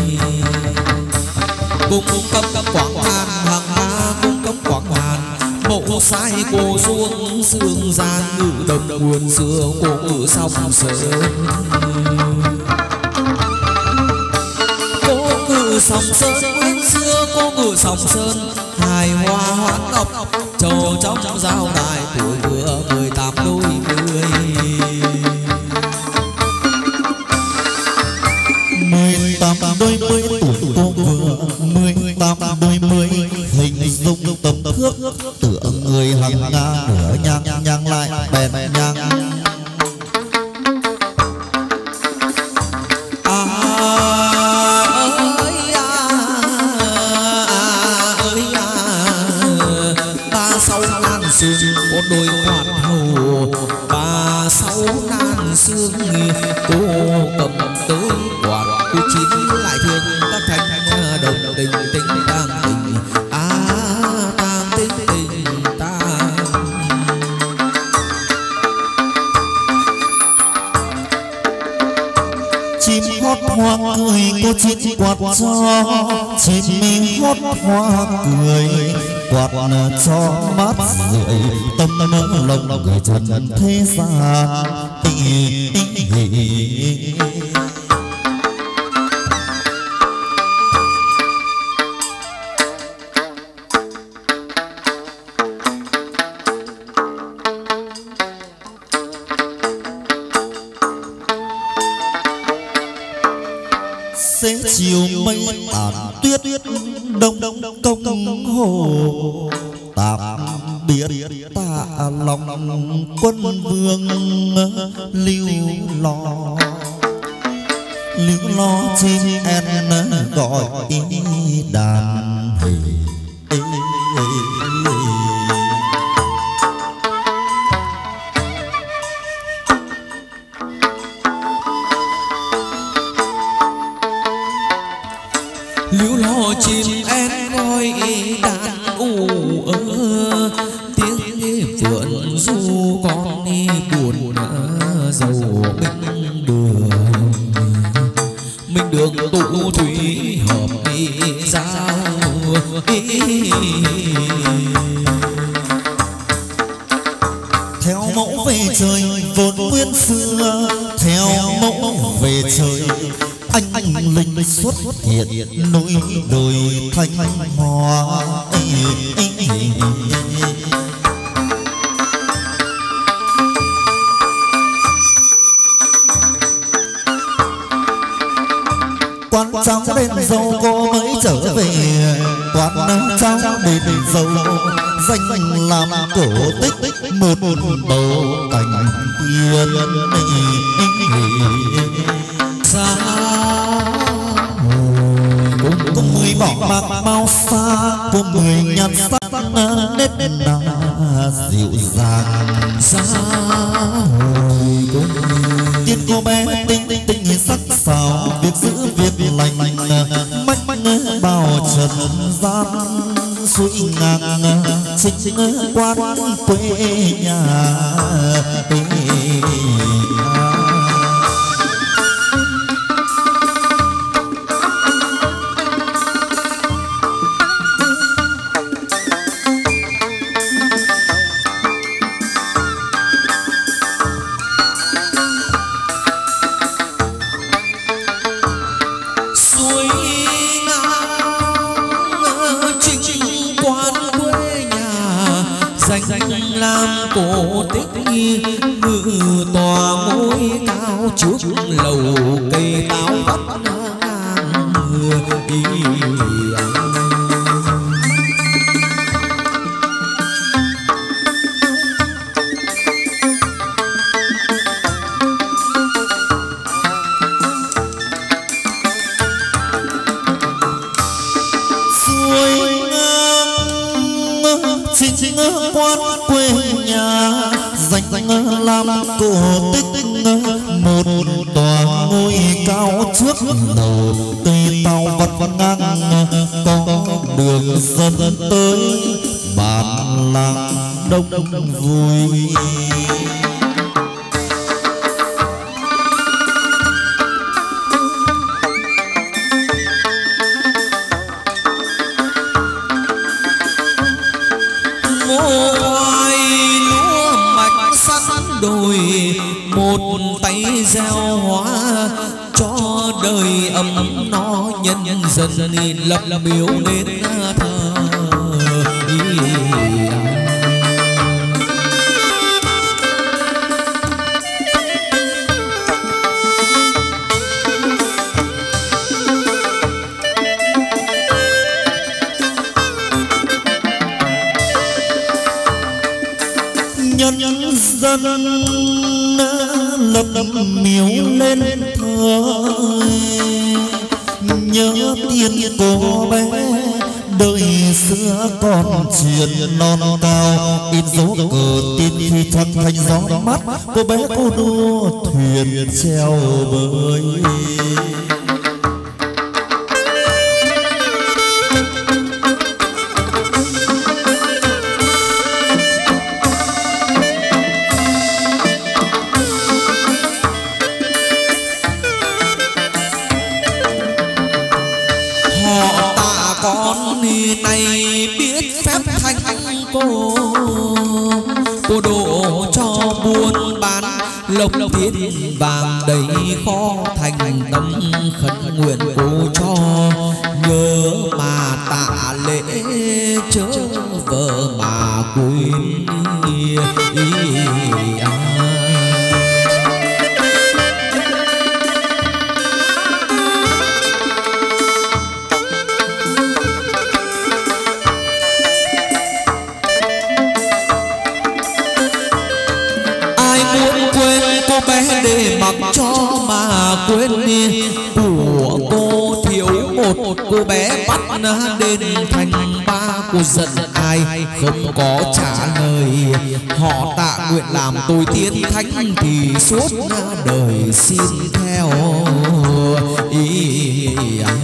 cung cấp quảng hàn hàng ba cung cấp quảng hàn mộ sai cô xuống sương gian ngự đồng buồn xưa cô ngự sông sơn cô ngự sông sơn nguyên xưa cô ngự sông sơn hài hoa hoán ngọc trầu trong giao đài tuổi vừa mười tám đôi mươi mười tám đôi mươi tuổi cô vừa mười tám đôi mươi hình dung tầm thước tựa người hàng ngang nửa nhang nhang lại bèn nhang sương có đôi hoàn hầu ba sáu nan sương cô cầm tới quạt cô chín lại thương các thanh đồng tình tình tam tình à tam tình tình tam chim hót hoa cười cô chim quạt gió chim mi hót hoa cười quạt cho mát rượi tâm lòng người trần thế gian xế chiều mây tàn tuyết đông đông công hồ tạm biệt tạ lòng quân vương lưu lo lưu lo chim en gọi đàn liễu lo chim én ngôi đàn u ơ tiếng vượn du con đi buồn dầu minh đường minh đường tụ thủy hợp đi giao theo mẫu về trời vốn nguyên xưa theo mẫu về trời anh anh linh xuất hiện núi đồi thanh hoa quan cháu đền dâu cô mới trở về quan cháu đền dâu danh làm cổ tích một bầu cảnh tiên xa có mười bỏ bạc bao xa có mười nhặt sắc nét na dịu dàng xa tiên cô bé tinh tinh sắc sảo việc giữ việc lành mách bao trần gian suối ngang xinh quan quê nhà cổ tích ngự tòa ngôi cao trước lầu cây táo vắt ngang suối ngang chính quan quê nhà danh danh làm cổ tích một tòa ngôi cao trước đầu cây tàu vật vật ngang có đường dân tới bản làng đông đông vui đồi một tay gieo hóa cho đời ấm no nhân nhân dân lập miếu nên thờ nhân dân lập miếu lên thờ nhớ tiên cô bé đời xưa còn chuyện non cao in dấu cờ tiên khi trăng thành gió mắt cô bé cô đua thuyền treo bơi này biết phép thanh cô cô độ cho buôn bán lộc tiền vàng đầy kho thành tâm khấn nguyện cô cho nhớ mà tạ lễ chớ vợ mà quên bé để mặc cho mà quên đi của cô thiếu một một cô bé bắt đến thành ba, cô giận ai không có trả lời. Họ tạ nguyện làm tôi tiên thánh thì suốt đời xin theo ý anh.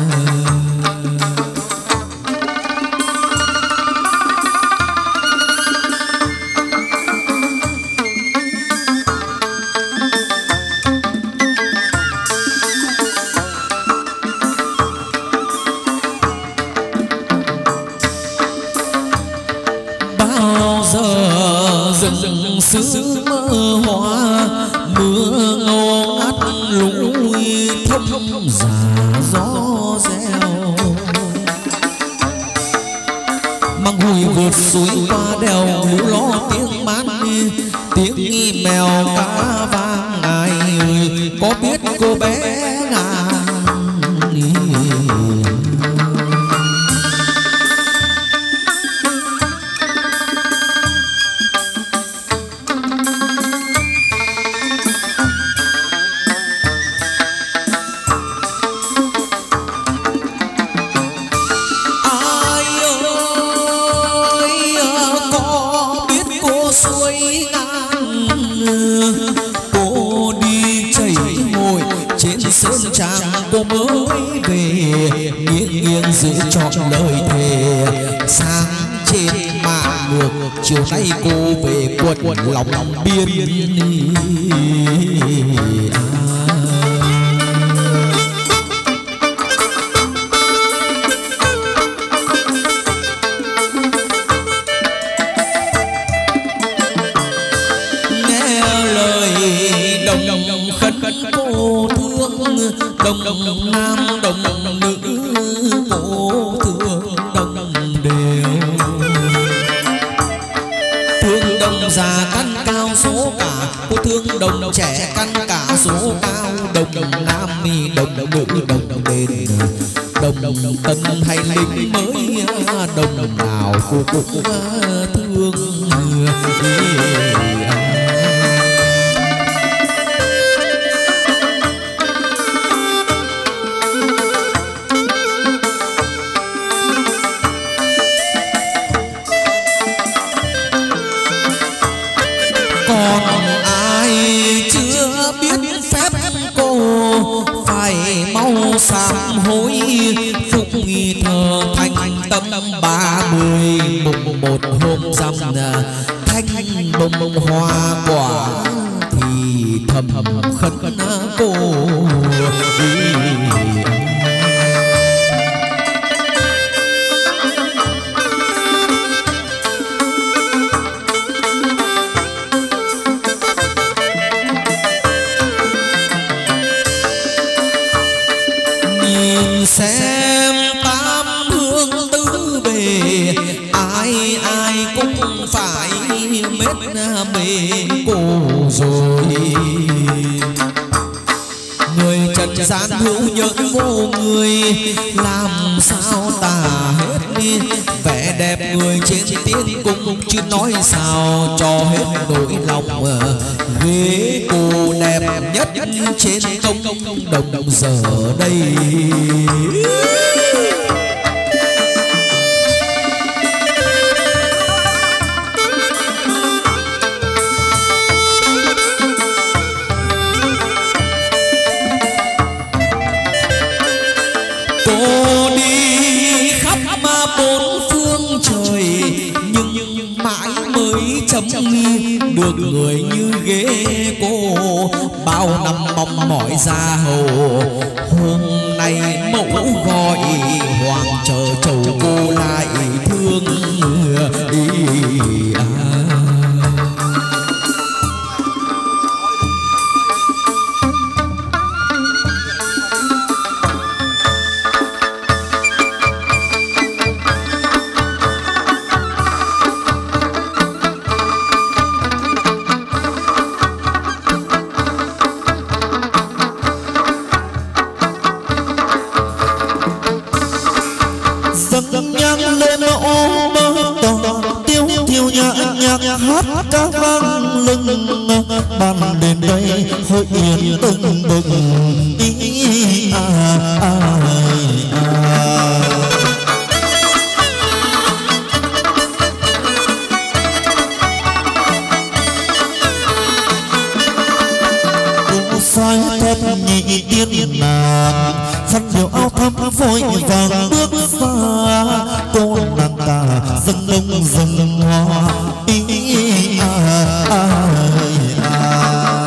Sứ mơ hoa mưa ngô ngắt lũi thấm giả gió reo, mang hùi vượt suối qua đèo lũ lo tiếng mát tiếng nghi mèo cá vang. Ai ơi có biết cô bé ngàn cô mới về nghiêng nghiêng giữ trọn lời thề. Sáng trên mạng ngược chiều nay cô về quận lòng biên. Nghe lời đồng khấn cô thương, đồng nam đồng nữ cô thương đồng đều. Thương đồng già căn cao số cả, cô thương đồng trẻ căn cả số cao. Đồng nam mi đồng nữ đồng đền, đồng tân hay lính mới đồng nào cô cũng thương. Còn ai chưa biết phép cô phải mau sám hối, phục nghi thờ thành tâm ba mươi mùng một hôm rằm thanh bông hoa quả thì thầm khấn cô. Xem tám hương tứ bề, ai ai cũng phải mết mê cô rồi. Người trần gian hữu những vô người, làm sao tả hết đi vẻ đẹp người trên tiên cung. Chứ nói sao cho hết nỗi lòng, ghế cô đẹp nhất trên công đồng giờ đây. Cô đi khắp ma bốn phương trời, nhưng mãi mới chấm được người như ghế cô. Bao năm mong mỏi ra hầu, hôm nay mẫu gọi hoàng chờ chầu cô lại thương. Ý à. dâng nhang lên ôm tỏ tiêu thiêu nhạc nhạc hát ca vang lưng. Ban đến đây hội yên tưng bừng ý à, à, à. nhị yên nàng khăn nhiều áo thắm vội vàng bước ra cô nàng ta dâng đông dâng hoa ý, ý, à, à, à.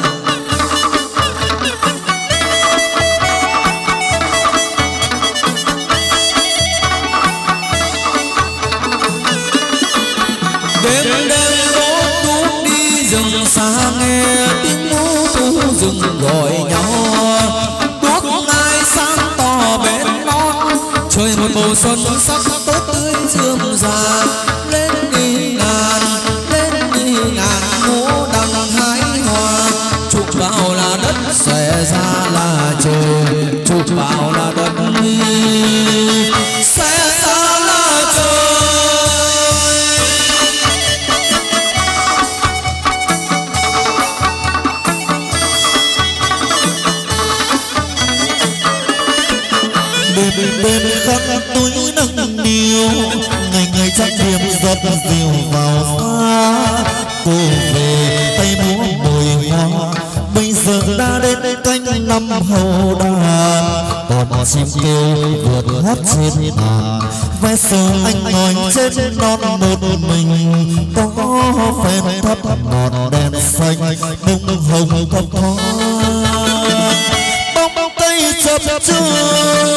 Đêm đêm đốt đuốc đi rừng xa nghe tiếng mú tu rừng gọi nhau đuốc ngai sáng tỏ bên non trời một màu xuân sắc tốt tươi rươm rà lên đi ngàn lên đi ngàn múa đằng hái hoa chụp vào là đất xòe ra là trời chụp vào là đất xòe ra là trời. Bên bên khăn túi nâng niu ngày ngày trang điểm giọt rượu vào xa cô về tay múa mùi hoa bây giờ đã đến canh năm hậu đàn còn chim kêu vượt hót trên bàn ve sầu anh ngồi trên non một mình có phen thấp ngọn đèn xanh bông hồng thấp thoáng bông cây chập chờn.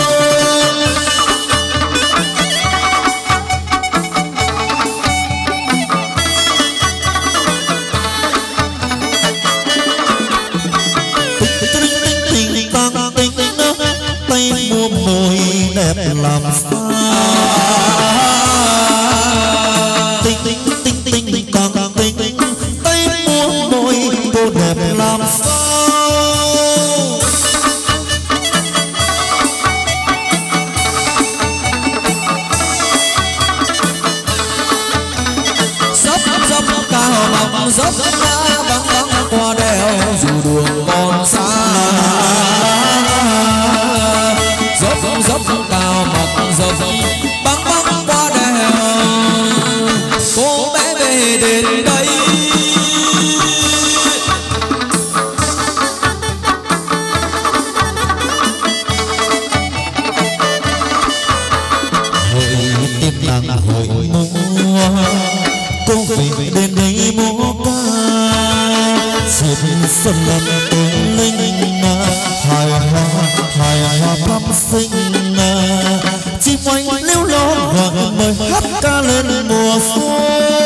Tay mua môi đẹp làm sao tinh tinh tinh tinh tinh càng tinh tay mua môi cô đẹp làm sao dốc dốc cao mọc dốc ngã băng băng qua đèo dù đường còn xa dốc dốc cao mọc dốc băng băng qua đèo cô bé về đến đây hội tim nàng hội mua cô về đến đây múa ca trên sân lần tên linh hài hoa hài hoa thắm xinh chim oanh liêu lo gọi mời hát ca lên mùa xuân.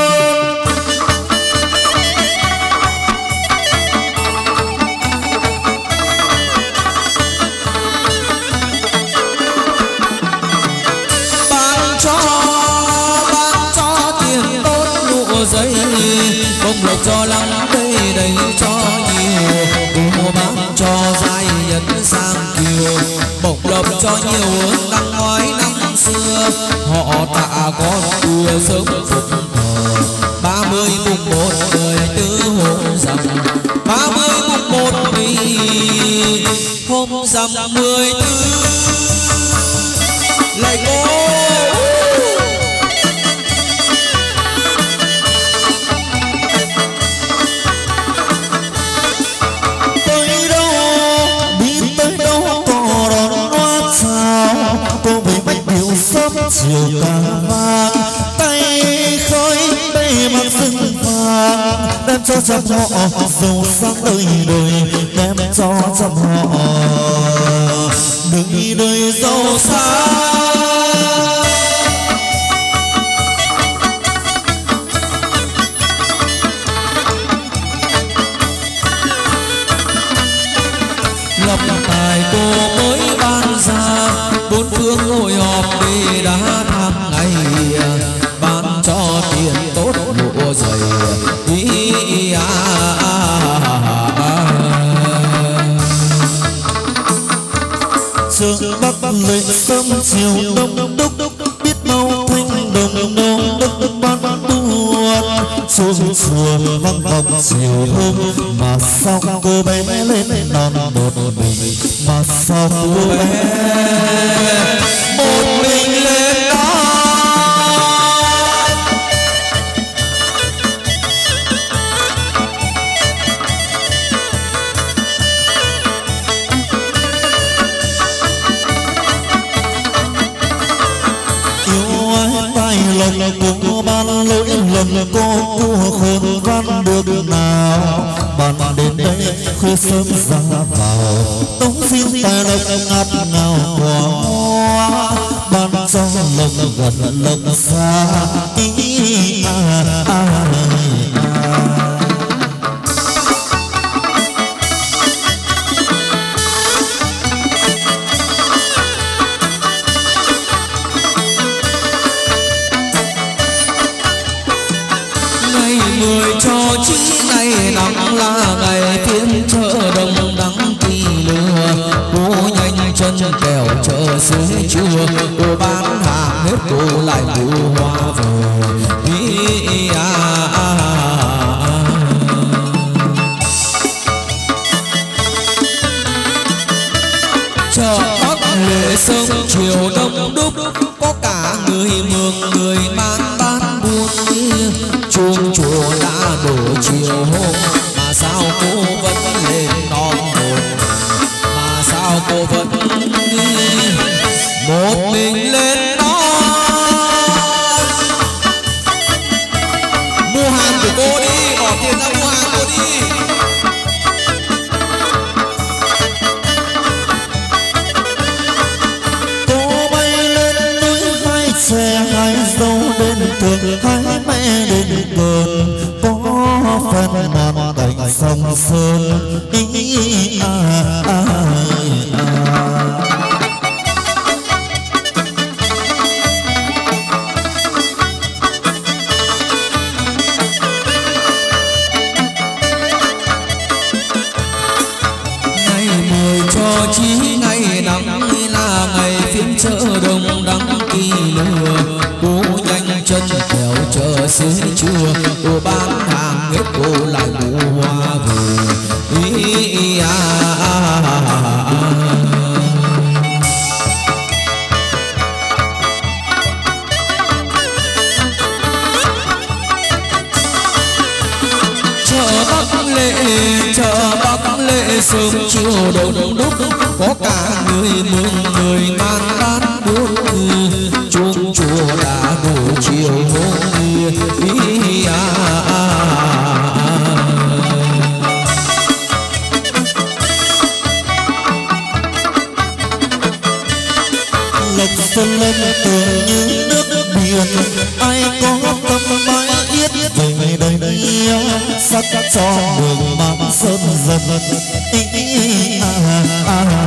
ban cho ban cho tiền tốt lụa giấy bông lộc cho lắng đây đầy cho nhiều cô bán cho giai nhân sang kiều bông lộc cho nhiều năm ngoái năm xưa họ tạ con đùa sớm phục thờ ba mươi mùng một đời tư hôm rằm ba mươi mùng một vì hôm rằm mười tư lại cô chiều ca vang tay khói bê mặc rừng vàng đem cho trăm họ giàu sang đời đời đem cho trăm họ đời đời giàu sang. Lập tài cô mới ban ra bốn phương hội họp để đã tham ngày ban cho tiền tốt lụa dày ý à, à, à, à. Trường Bắc lệ sớm chiều đông đúc biết mau thanh đồng đông đúc ban tuôn chuông chùa vang vọng chiều hôm mà sao cô bé lên non một mình mà sao cô bé một mình lên đó. lộc cô ban lỗi lầm cô của khôn văn được nào bạn đến đây khuya sớm ra vào tống xin tài lộc ngát ngào quả hoa ban cho lộc gần lộc xa ý à, à, à. Nắng là ngày phiên chợ đông đắng kỳ lừa cô nhanh chân kẻo chợ dưới trưa cô bán hàng hết cô lại mua hoa về ý à, à, à. Chợ Bắc Lệ sông chiều đông đúc có cả người mường người bán bán buôn chuông chùa đã đổ chiều hôm mà sao cô vẫn lên non hồn mà sao cô vẫn một mình lên non mua hàng của cô đi bỏ tiền ra mua hàng cô đi cô bay lên núi hai xe hai dâu đến tường hai mẹ đến cơn có phần mòn cạnh sông sơn ý à, à, à. ngày mười cho chí ngày nắng là ngày phiên chợ đông đắng kỳ lừa cô nhanh chân theo chợ dưới trưa cô bán hàng hết cô lại mua hoa về ý à, à, à, à. Chợ Bắc Lệ chợ Bắc Lệ sớm chiều đông đúc có cả người mường người man bán buôn chuông chùa đã đổ chiều hôm ý à, à, à. Lộc xuân lên tường như nước biển ai có tâm mãi yết về đây đây sắc cho đường mang sơn dần ý à, à, à.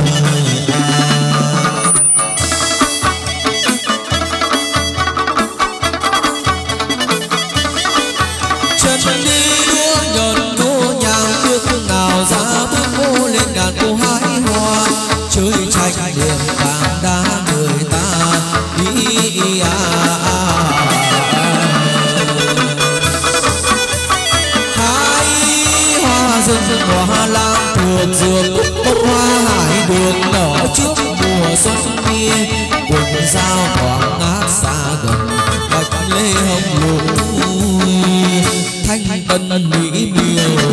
Chân đi đua nhờn đua nhàng bước nào ra bước cô lên đàn cô hái hoa chơi tranh điểm vàng đá người ta ý à, à, à. Hái hoa rừng hoa lan thuộc dược bông hoa hải đường nở trước mùa xuân kia quần sao thoáng ngát xa gần bạch lê hồng lụi thanh tân mỹ miều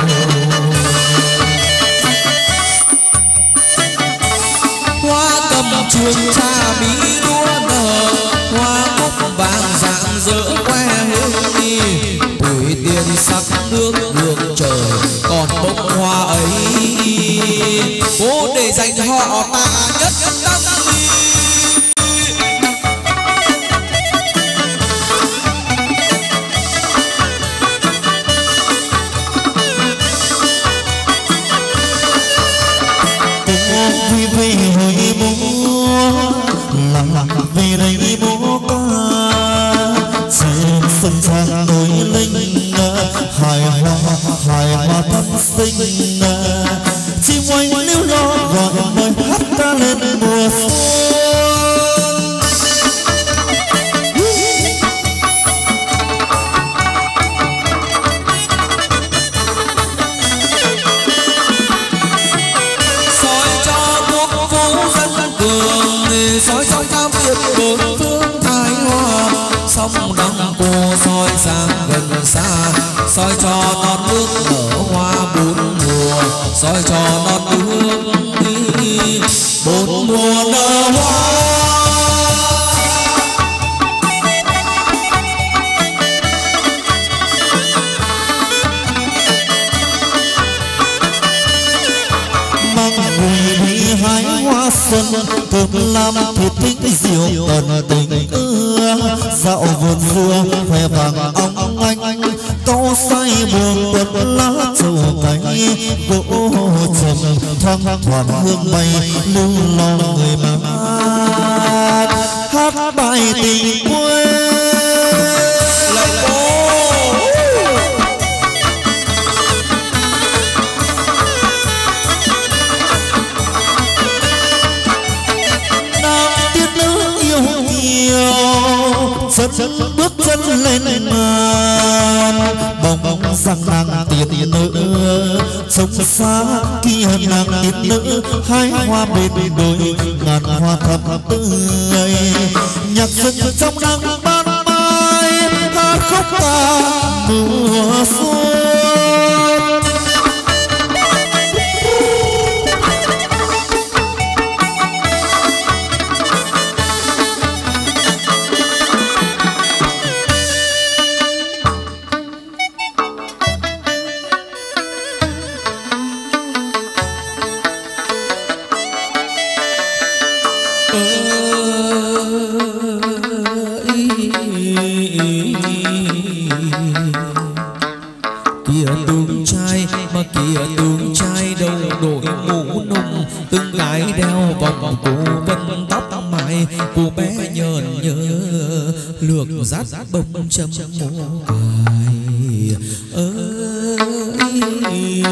hoa cầm chuông cha bí đua nở hoa cúc vàng rạng rỡ que hương đi tuổi tiền sắc nước đường trời còn bông hoa ấy cố để dành họ ta nhất tâm vì vì hồi múa lặng vì đây múa ca trên sân trang đối linh hài hoa hài hoa thắm sinh chim oanh liễu lo gọi đời hát ca lên mùa xuân. Soi soi tham việt bốn phương thái hòa sông đăng cô soi sang gần xa soi cho non nước nở hoa bốn mùa soi cho non nước bốn mùa nở hoa xuân thơm lam thịt thích rượu tận tình ưa dạo vườn dưa khoe vàng óng ánh câu say buồn tuần lá trầu cánh gỗ trầm thoang thoảng hương bay lưu lo người mà hát bài tình quê lại chân bước chân lên màn bóng bóng rằng nàng tiền nữ trông xa kia nàng tiền nữ hai hoa bên đôi ngàn hoa thắm tươi nhạc rừng trong nắng ban mai hát khóc ca mùa xuân. Rát bông châm môi ơi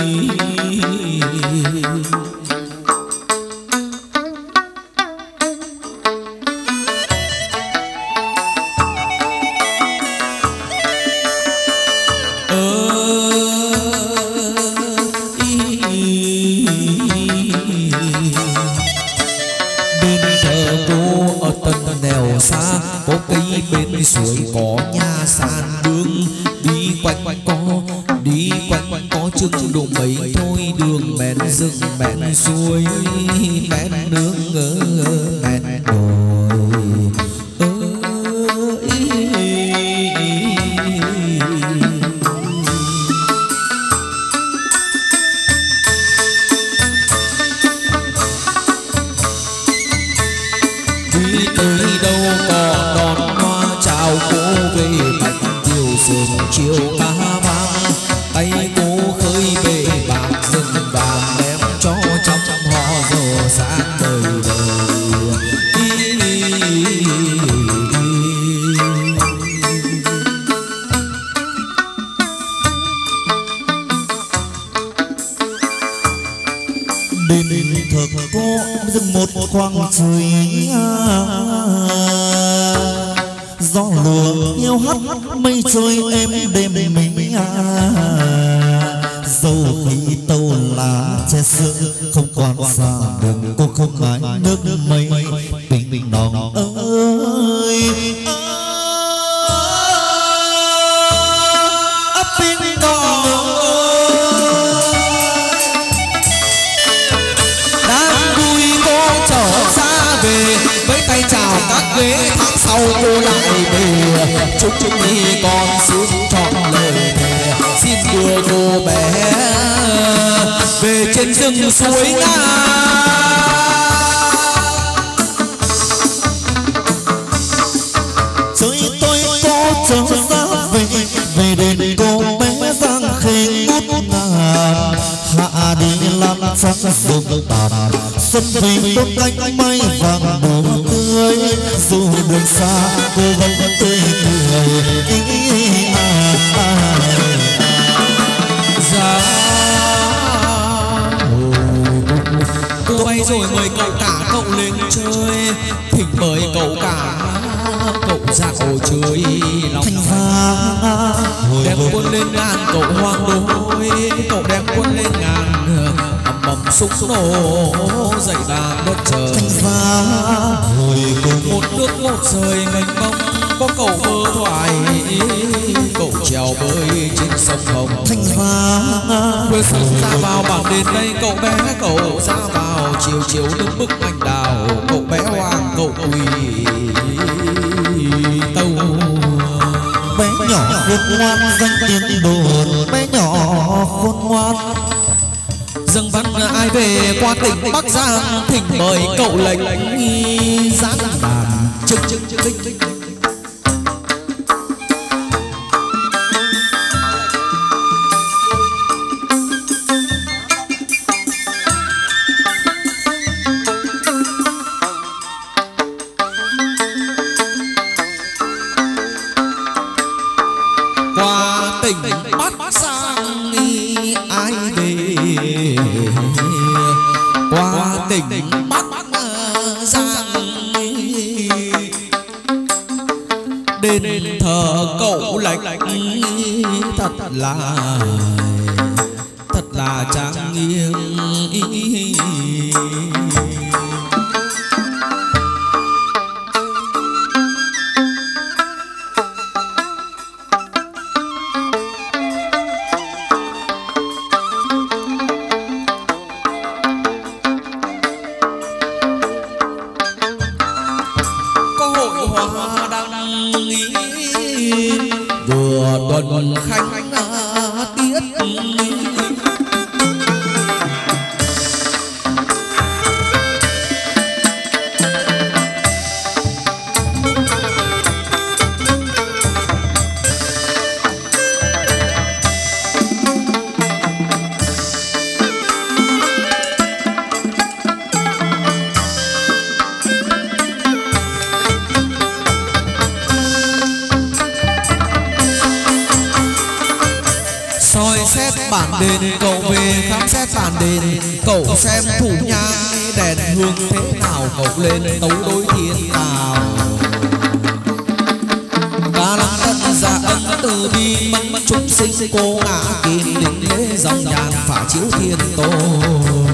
suối có nhà sàn đường đi quanh quanh có đi quanh quanh có chừng độ mấy thôi đường bèn rừng bèn suối bèn nước ngỡ bèn đồi đi tới đâu có đón cô về bạch tiêu sườn chiều ca vang tay cô khơi bể bạc rừng vàng đem cho trong họ giàu sang đời đời. Đền thờ có dừng một khoang trời gió lùa yêu hắt mây trôi êm đêm mình à dầu khí tàu lá che sương không còn xa đường cô không mãi nước mây bình bình nòng ơi ấp bình nòng đang vui cô trở xa về với tay chào các ghế tháng sau cô lại về chúc chúc đi con xin chọn lời thề xin đưa cô bé về trên rừng suối nga rồi tôi có trở ra về về đền cô bé giang khê ngút ngàn hạ đi làm sắc rừng tàn xuân về tốt cánh mây vàng mùa tươi dù đường xa cô vẫn tươi cười à, à. Ra cô bay rồi mời cậu cả cậu lên chơi thỉnh mời cậu cả cậu dạo chơi lòng đem quân lên ngàn cậu hoang đôi cậu đem quân lên ngàn ầm ầm súng nổ dậy đàn đất trời hồi cùng một nước một rời mênh mông có cậu mơ thoại cậu trèo bơi trên sông Hồng thanh hoa quê sông ra vào bản đền đây cậu bé cậu ra vào chiều chiều nước bức anh đào cậu bé hoàng cậu quỳ tâu bé nhỏ khôn ngoan danh tiếng đồn bé nhỏ khôn ngoan dâng văn ai về qua tỉnh Bắc Giang, thỉnh mời cậu lệnh giáng đàn trực trực trực trực. Đền thờ cậu lệnh thật là thật là trang nghiêm. Tuần khánh tiết bản đền. Cậu về khám xét bản đền, cậu xem thủ nhang đèn hương thế nào, cậu lên tấu đối thiên nào. Ca lăng tân gia ân từ bi mẫn chúng sinh cô ngã kim đỉnh lễ dòng nhàn phả chiếu thiên tôn.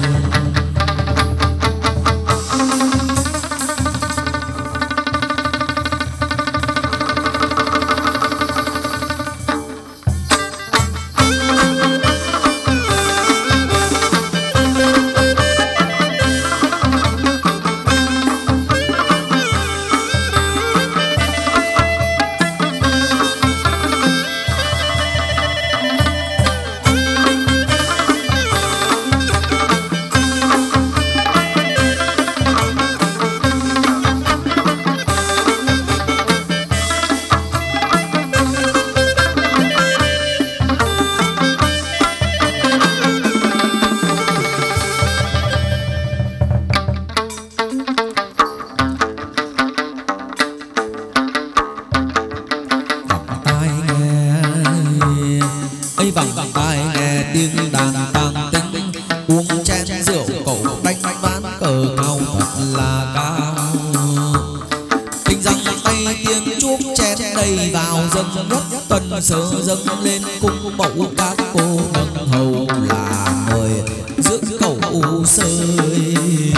Sơ dâng lên cung mẫu các cô nâng hầu là mời rước cậu sơi.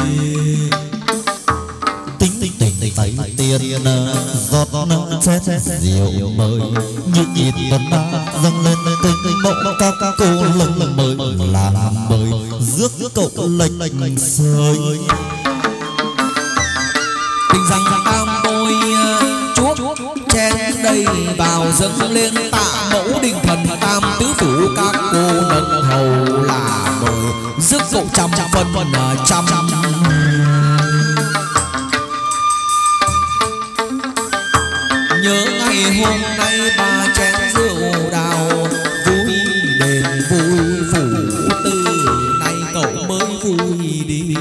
Tính tính tính thấy tiền giọt nâng xét rượu mời nhịp nhịp tuần ta dâng lên cung mẫu các cô nâng mời là mời rước cậu lệnh sơi. Tình rằng tam bôi chuốc chén đầy vào dâng lên tạ mẫu đình thần tam tứ phủ các cô nâng hầu là mời rước cậu trăm phân trăm. Nhớ ngày hôm nay ba chén rượu đào vui đền vui phủ từ nay cậu mới vui đi.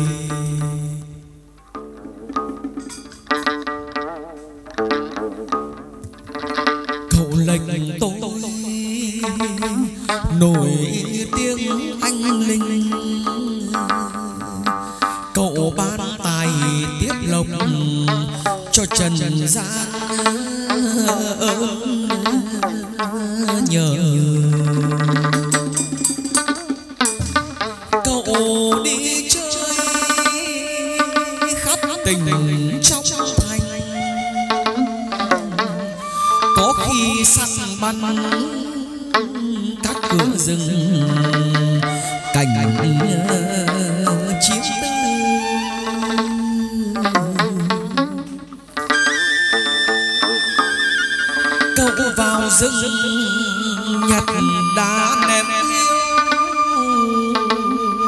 Lệnh tôi nổi tiếng anh linh, cậu ban tài tiếp lộc cho trần gian nhờ. Cậu đi chơi khắp tỉnh trong thành, có khi săn bắn các cửa rừng cảnh chiến tư. Cậu vào rừng nhặt đá ném hiu,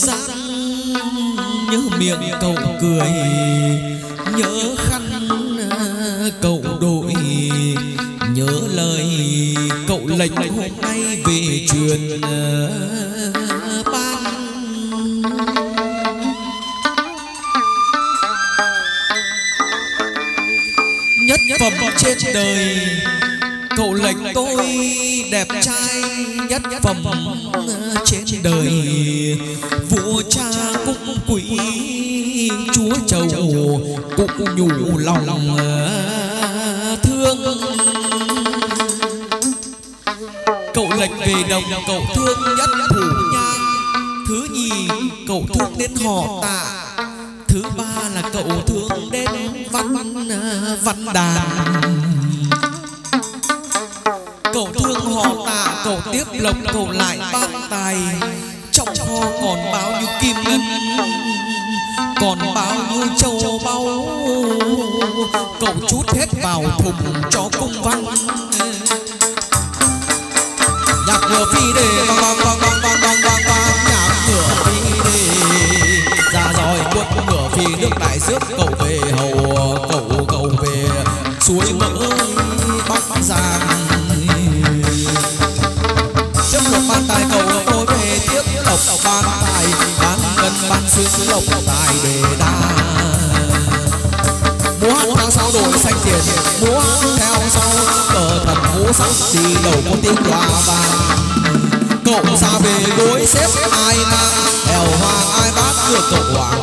gian, nhớ miệng cậu cười, nhớ khăn cậu đội, nhớ lời cậu lệnh hôm nay về truyền ban. Nhất phẩm trên đời cậu lệnh tôi đẹp trai nhất phẩm trên đời, vua cha cũng quý chúa chầu cũng nhủ lòng thương. Cậu lệnh về đồng cậu thương nhất thủ nhang, thứ nhì cậu thương đến họ Tạ, thứ ba là cậu thương đến văn văn đàn. Cậu thương họ Tạ cậu tiếp lộc cậu lại ban tài, trong kho còn bao nhiêu kim ngân, còn bao nhiêu châu báu, cậu trút hết vào thùng cho cung văn. Nhạc ngựa phi đề bang bang bang bang bang bang bang bang, nhạc ngựa phi đề ra rồi quất ngựa phi nước đại rước cậu về hầu, cậu cậu về suối mỡ bắc giang. Trước một ban tài cậu tôi về tiếp lộc ban tài, ban ngân ban xuyên lộc tài đề đa. Múa hát theo sau đổi xanh tiền, múa hát theo sau cờ thần vũ sắc, đi đầu có tiếng loa vàng. Cậu ra về gối xếp ai mang, eo hoàng ai bác ngược cậu hoàng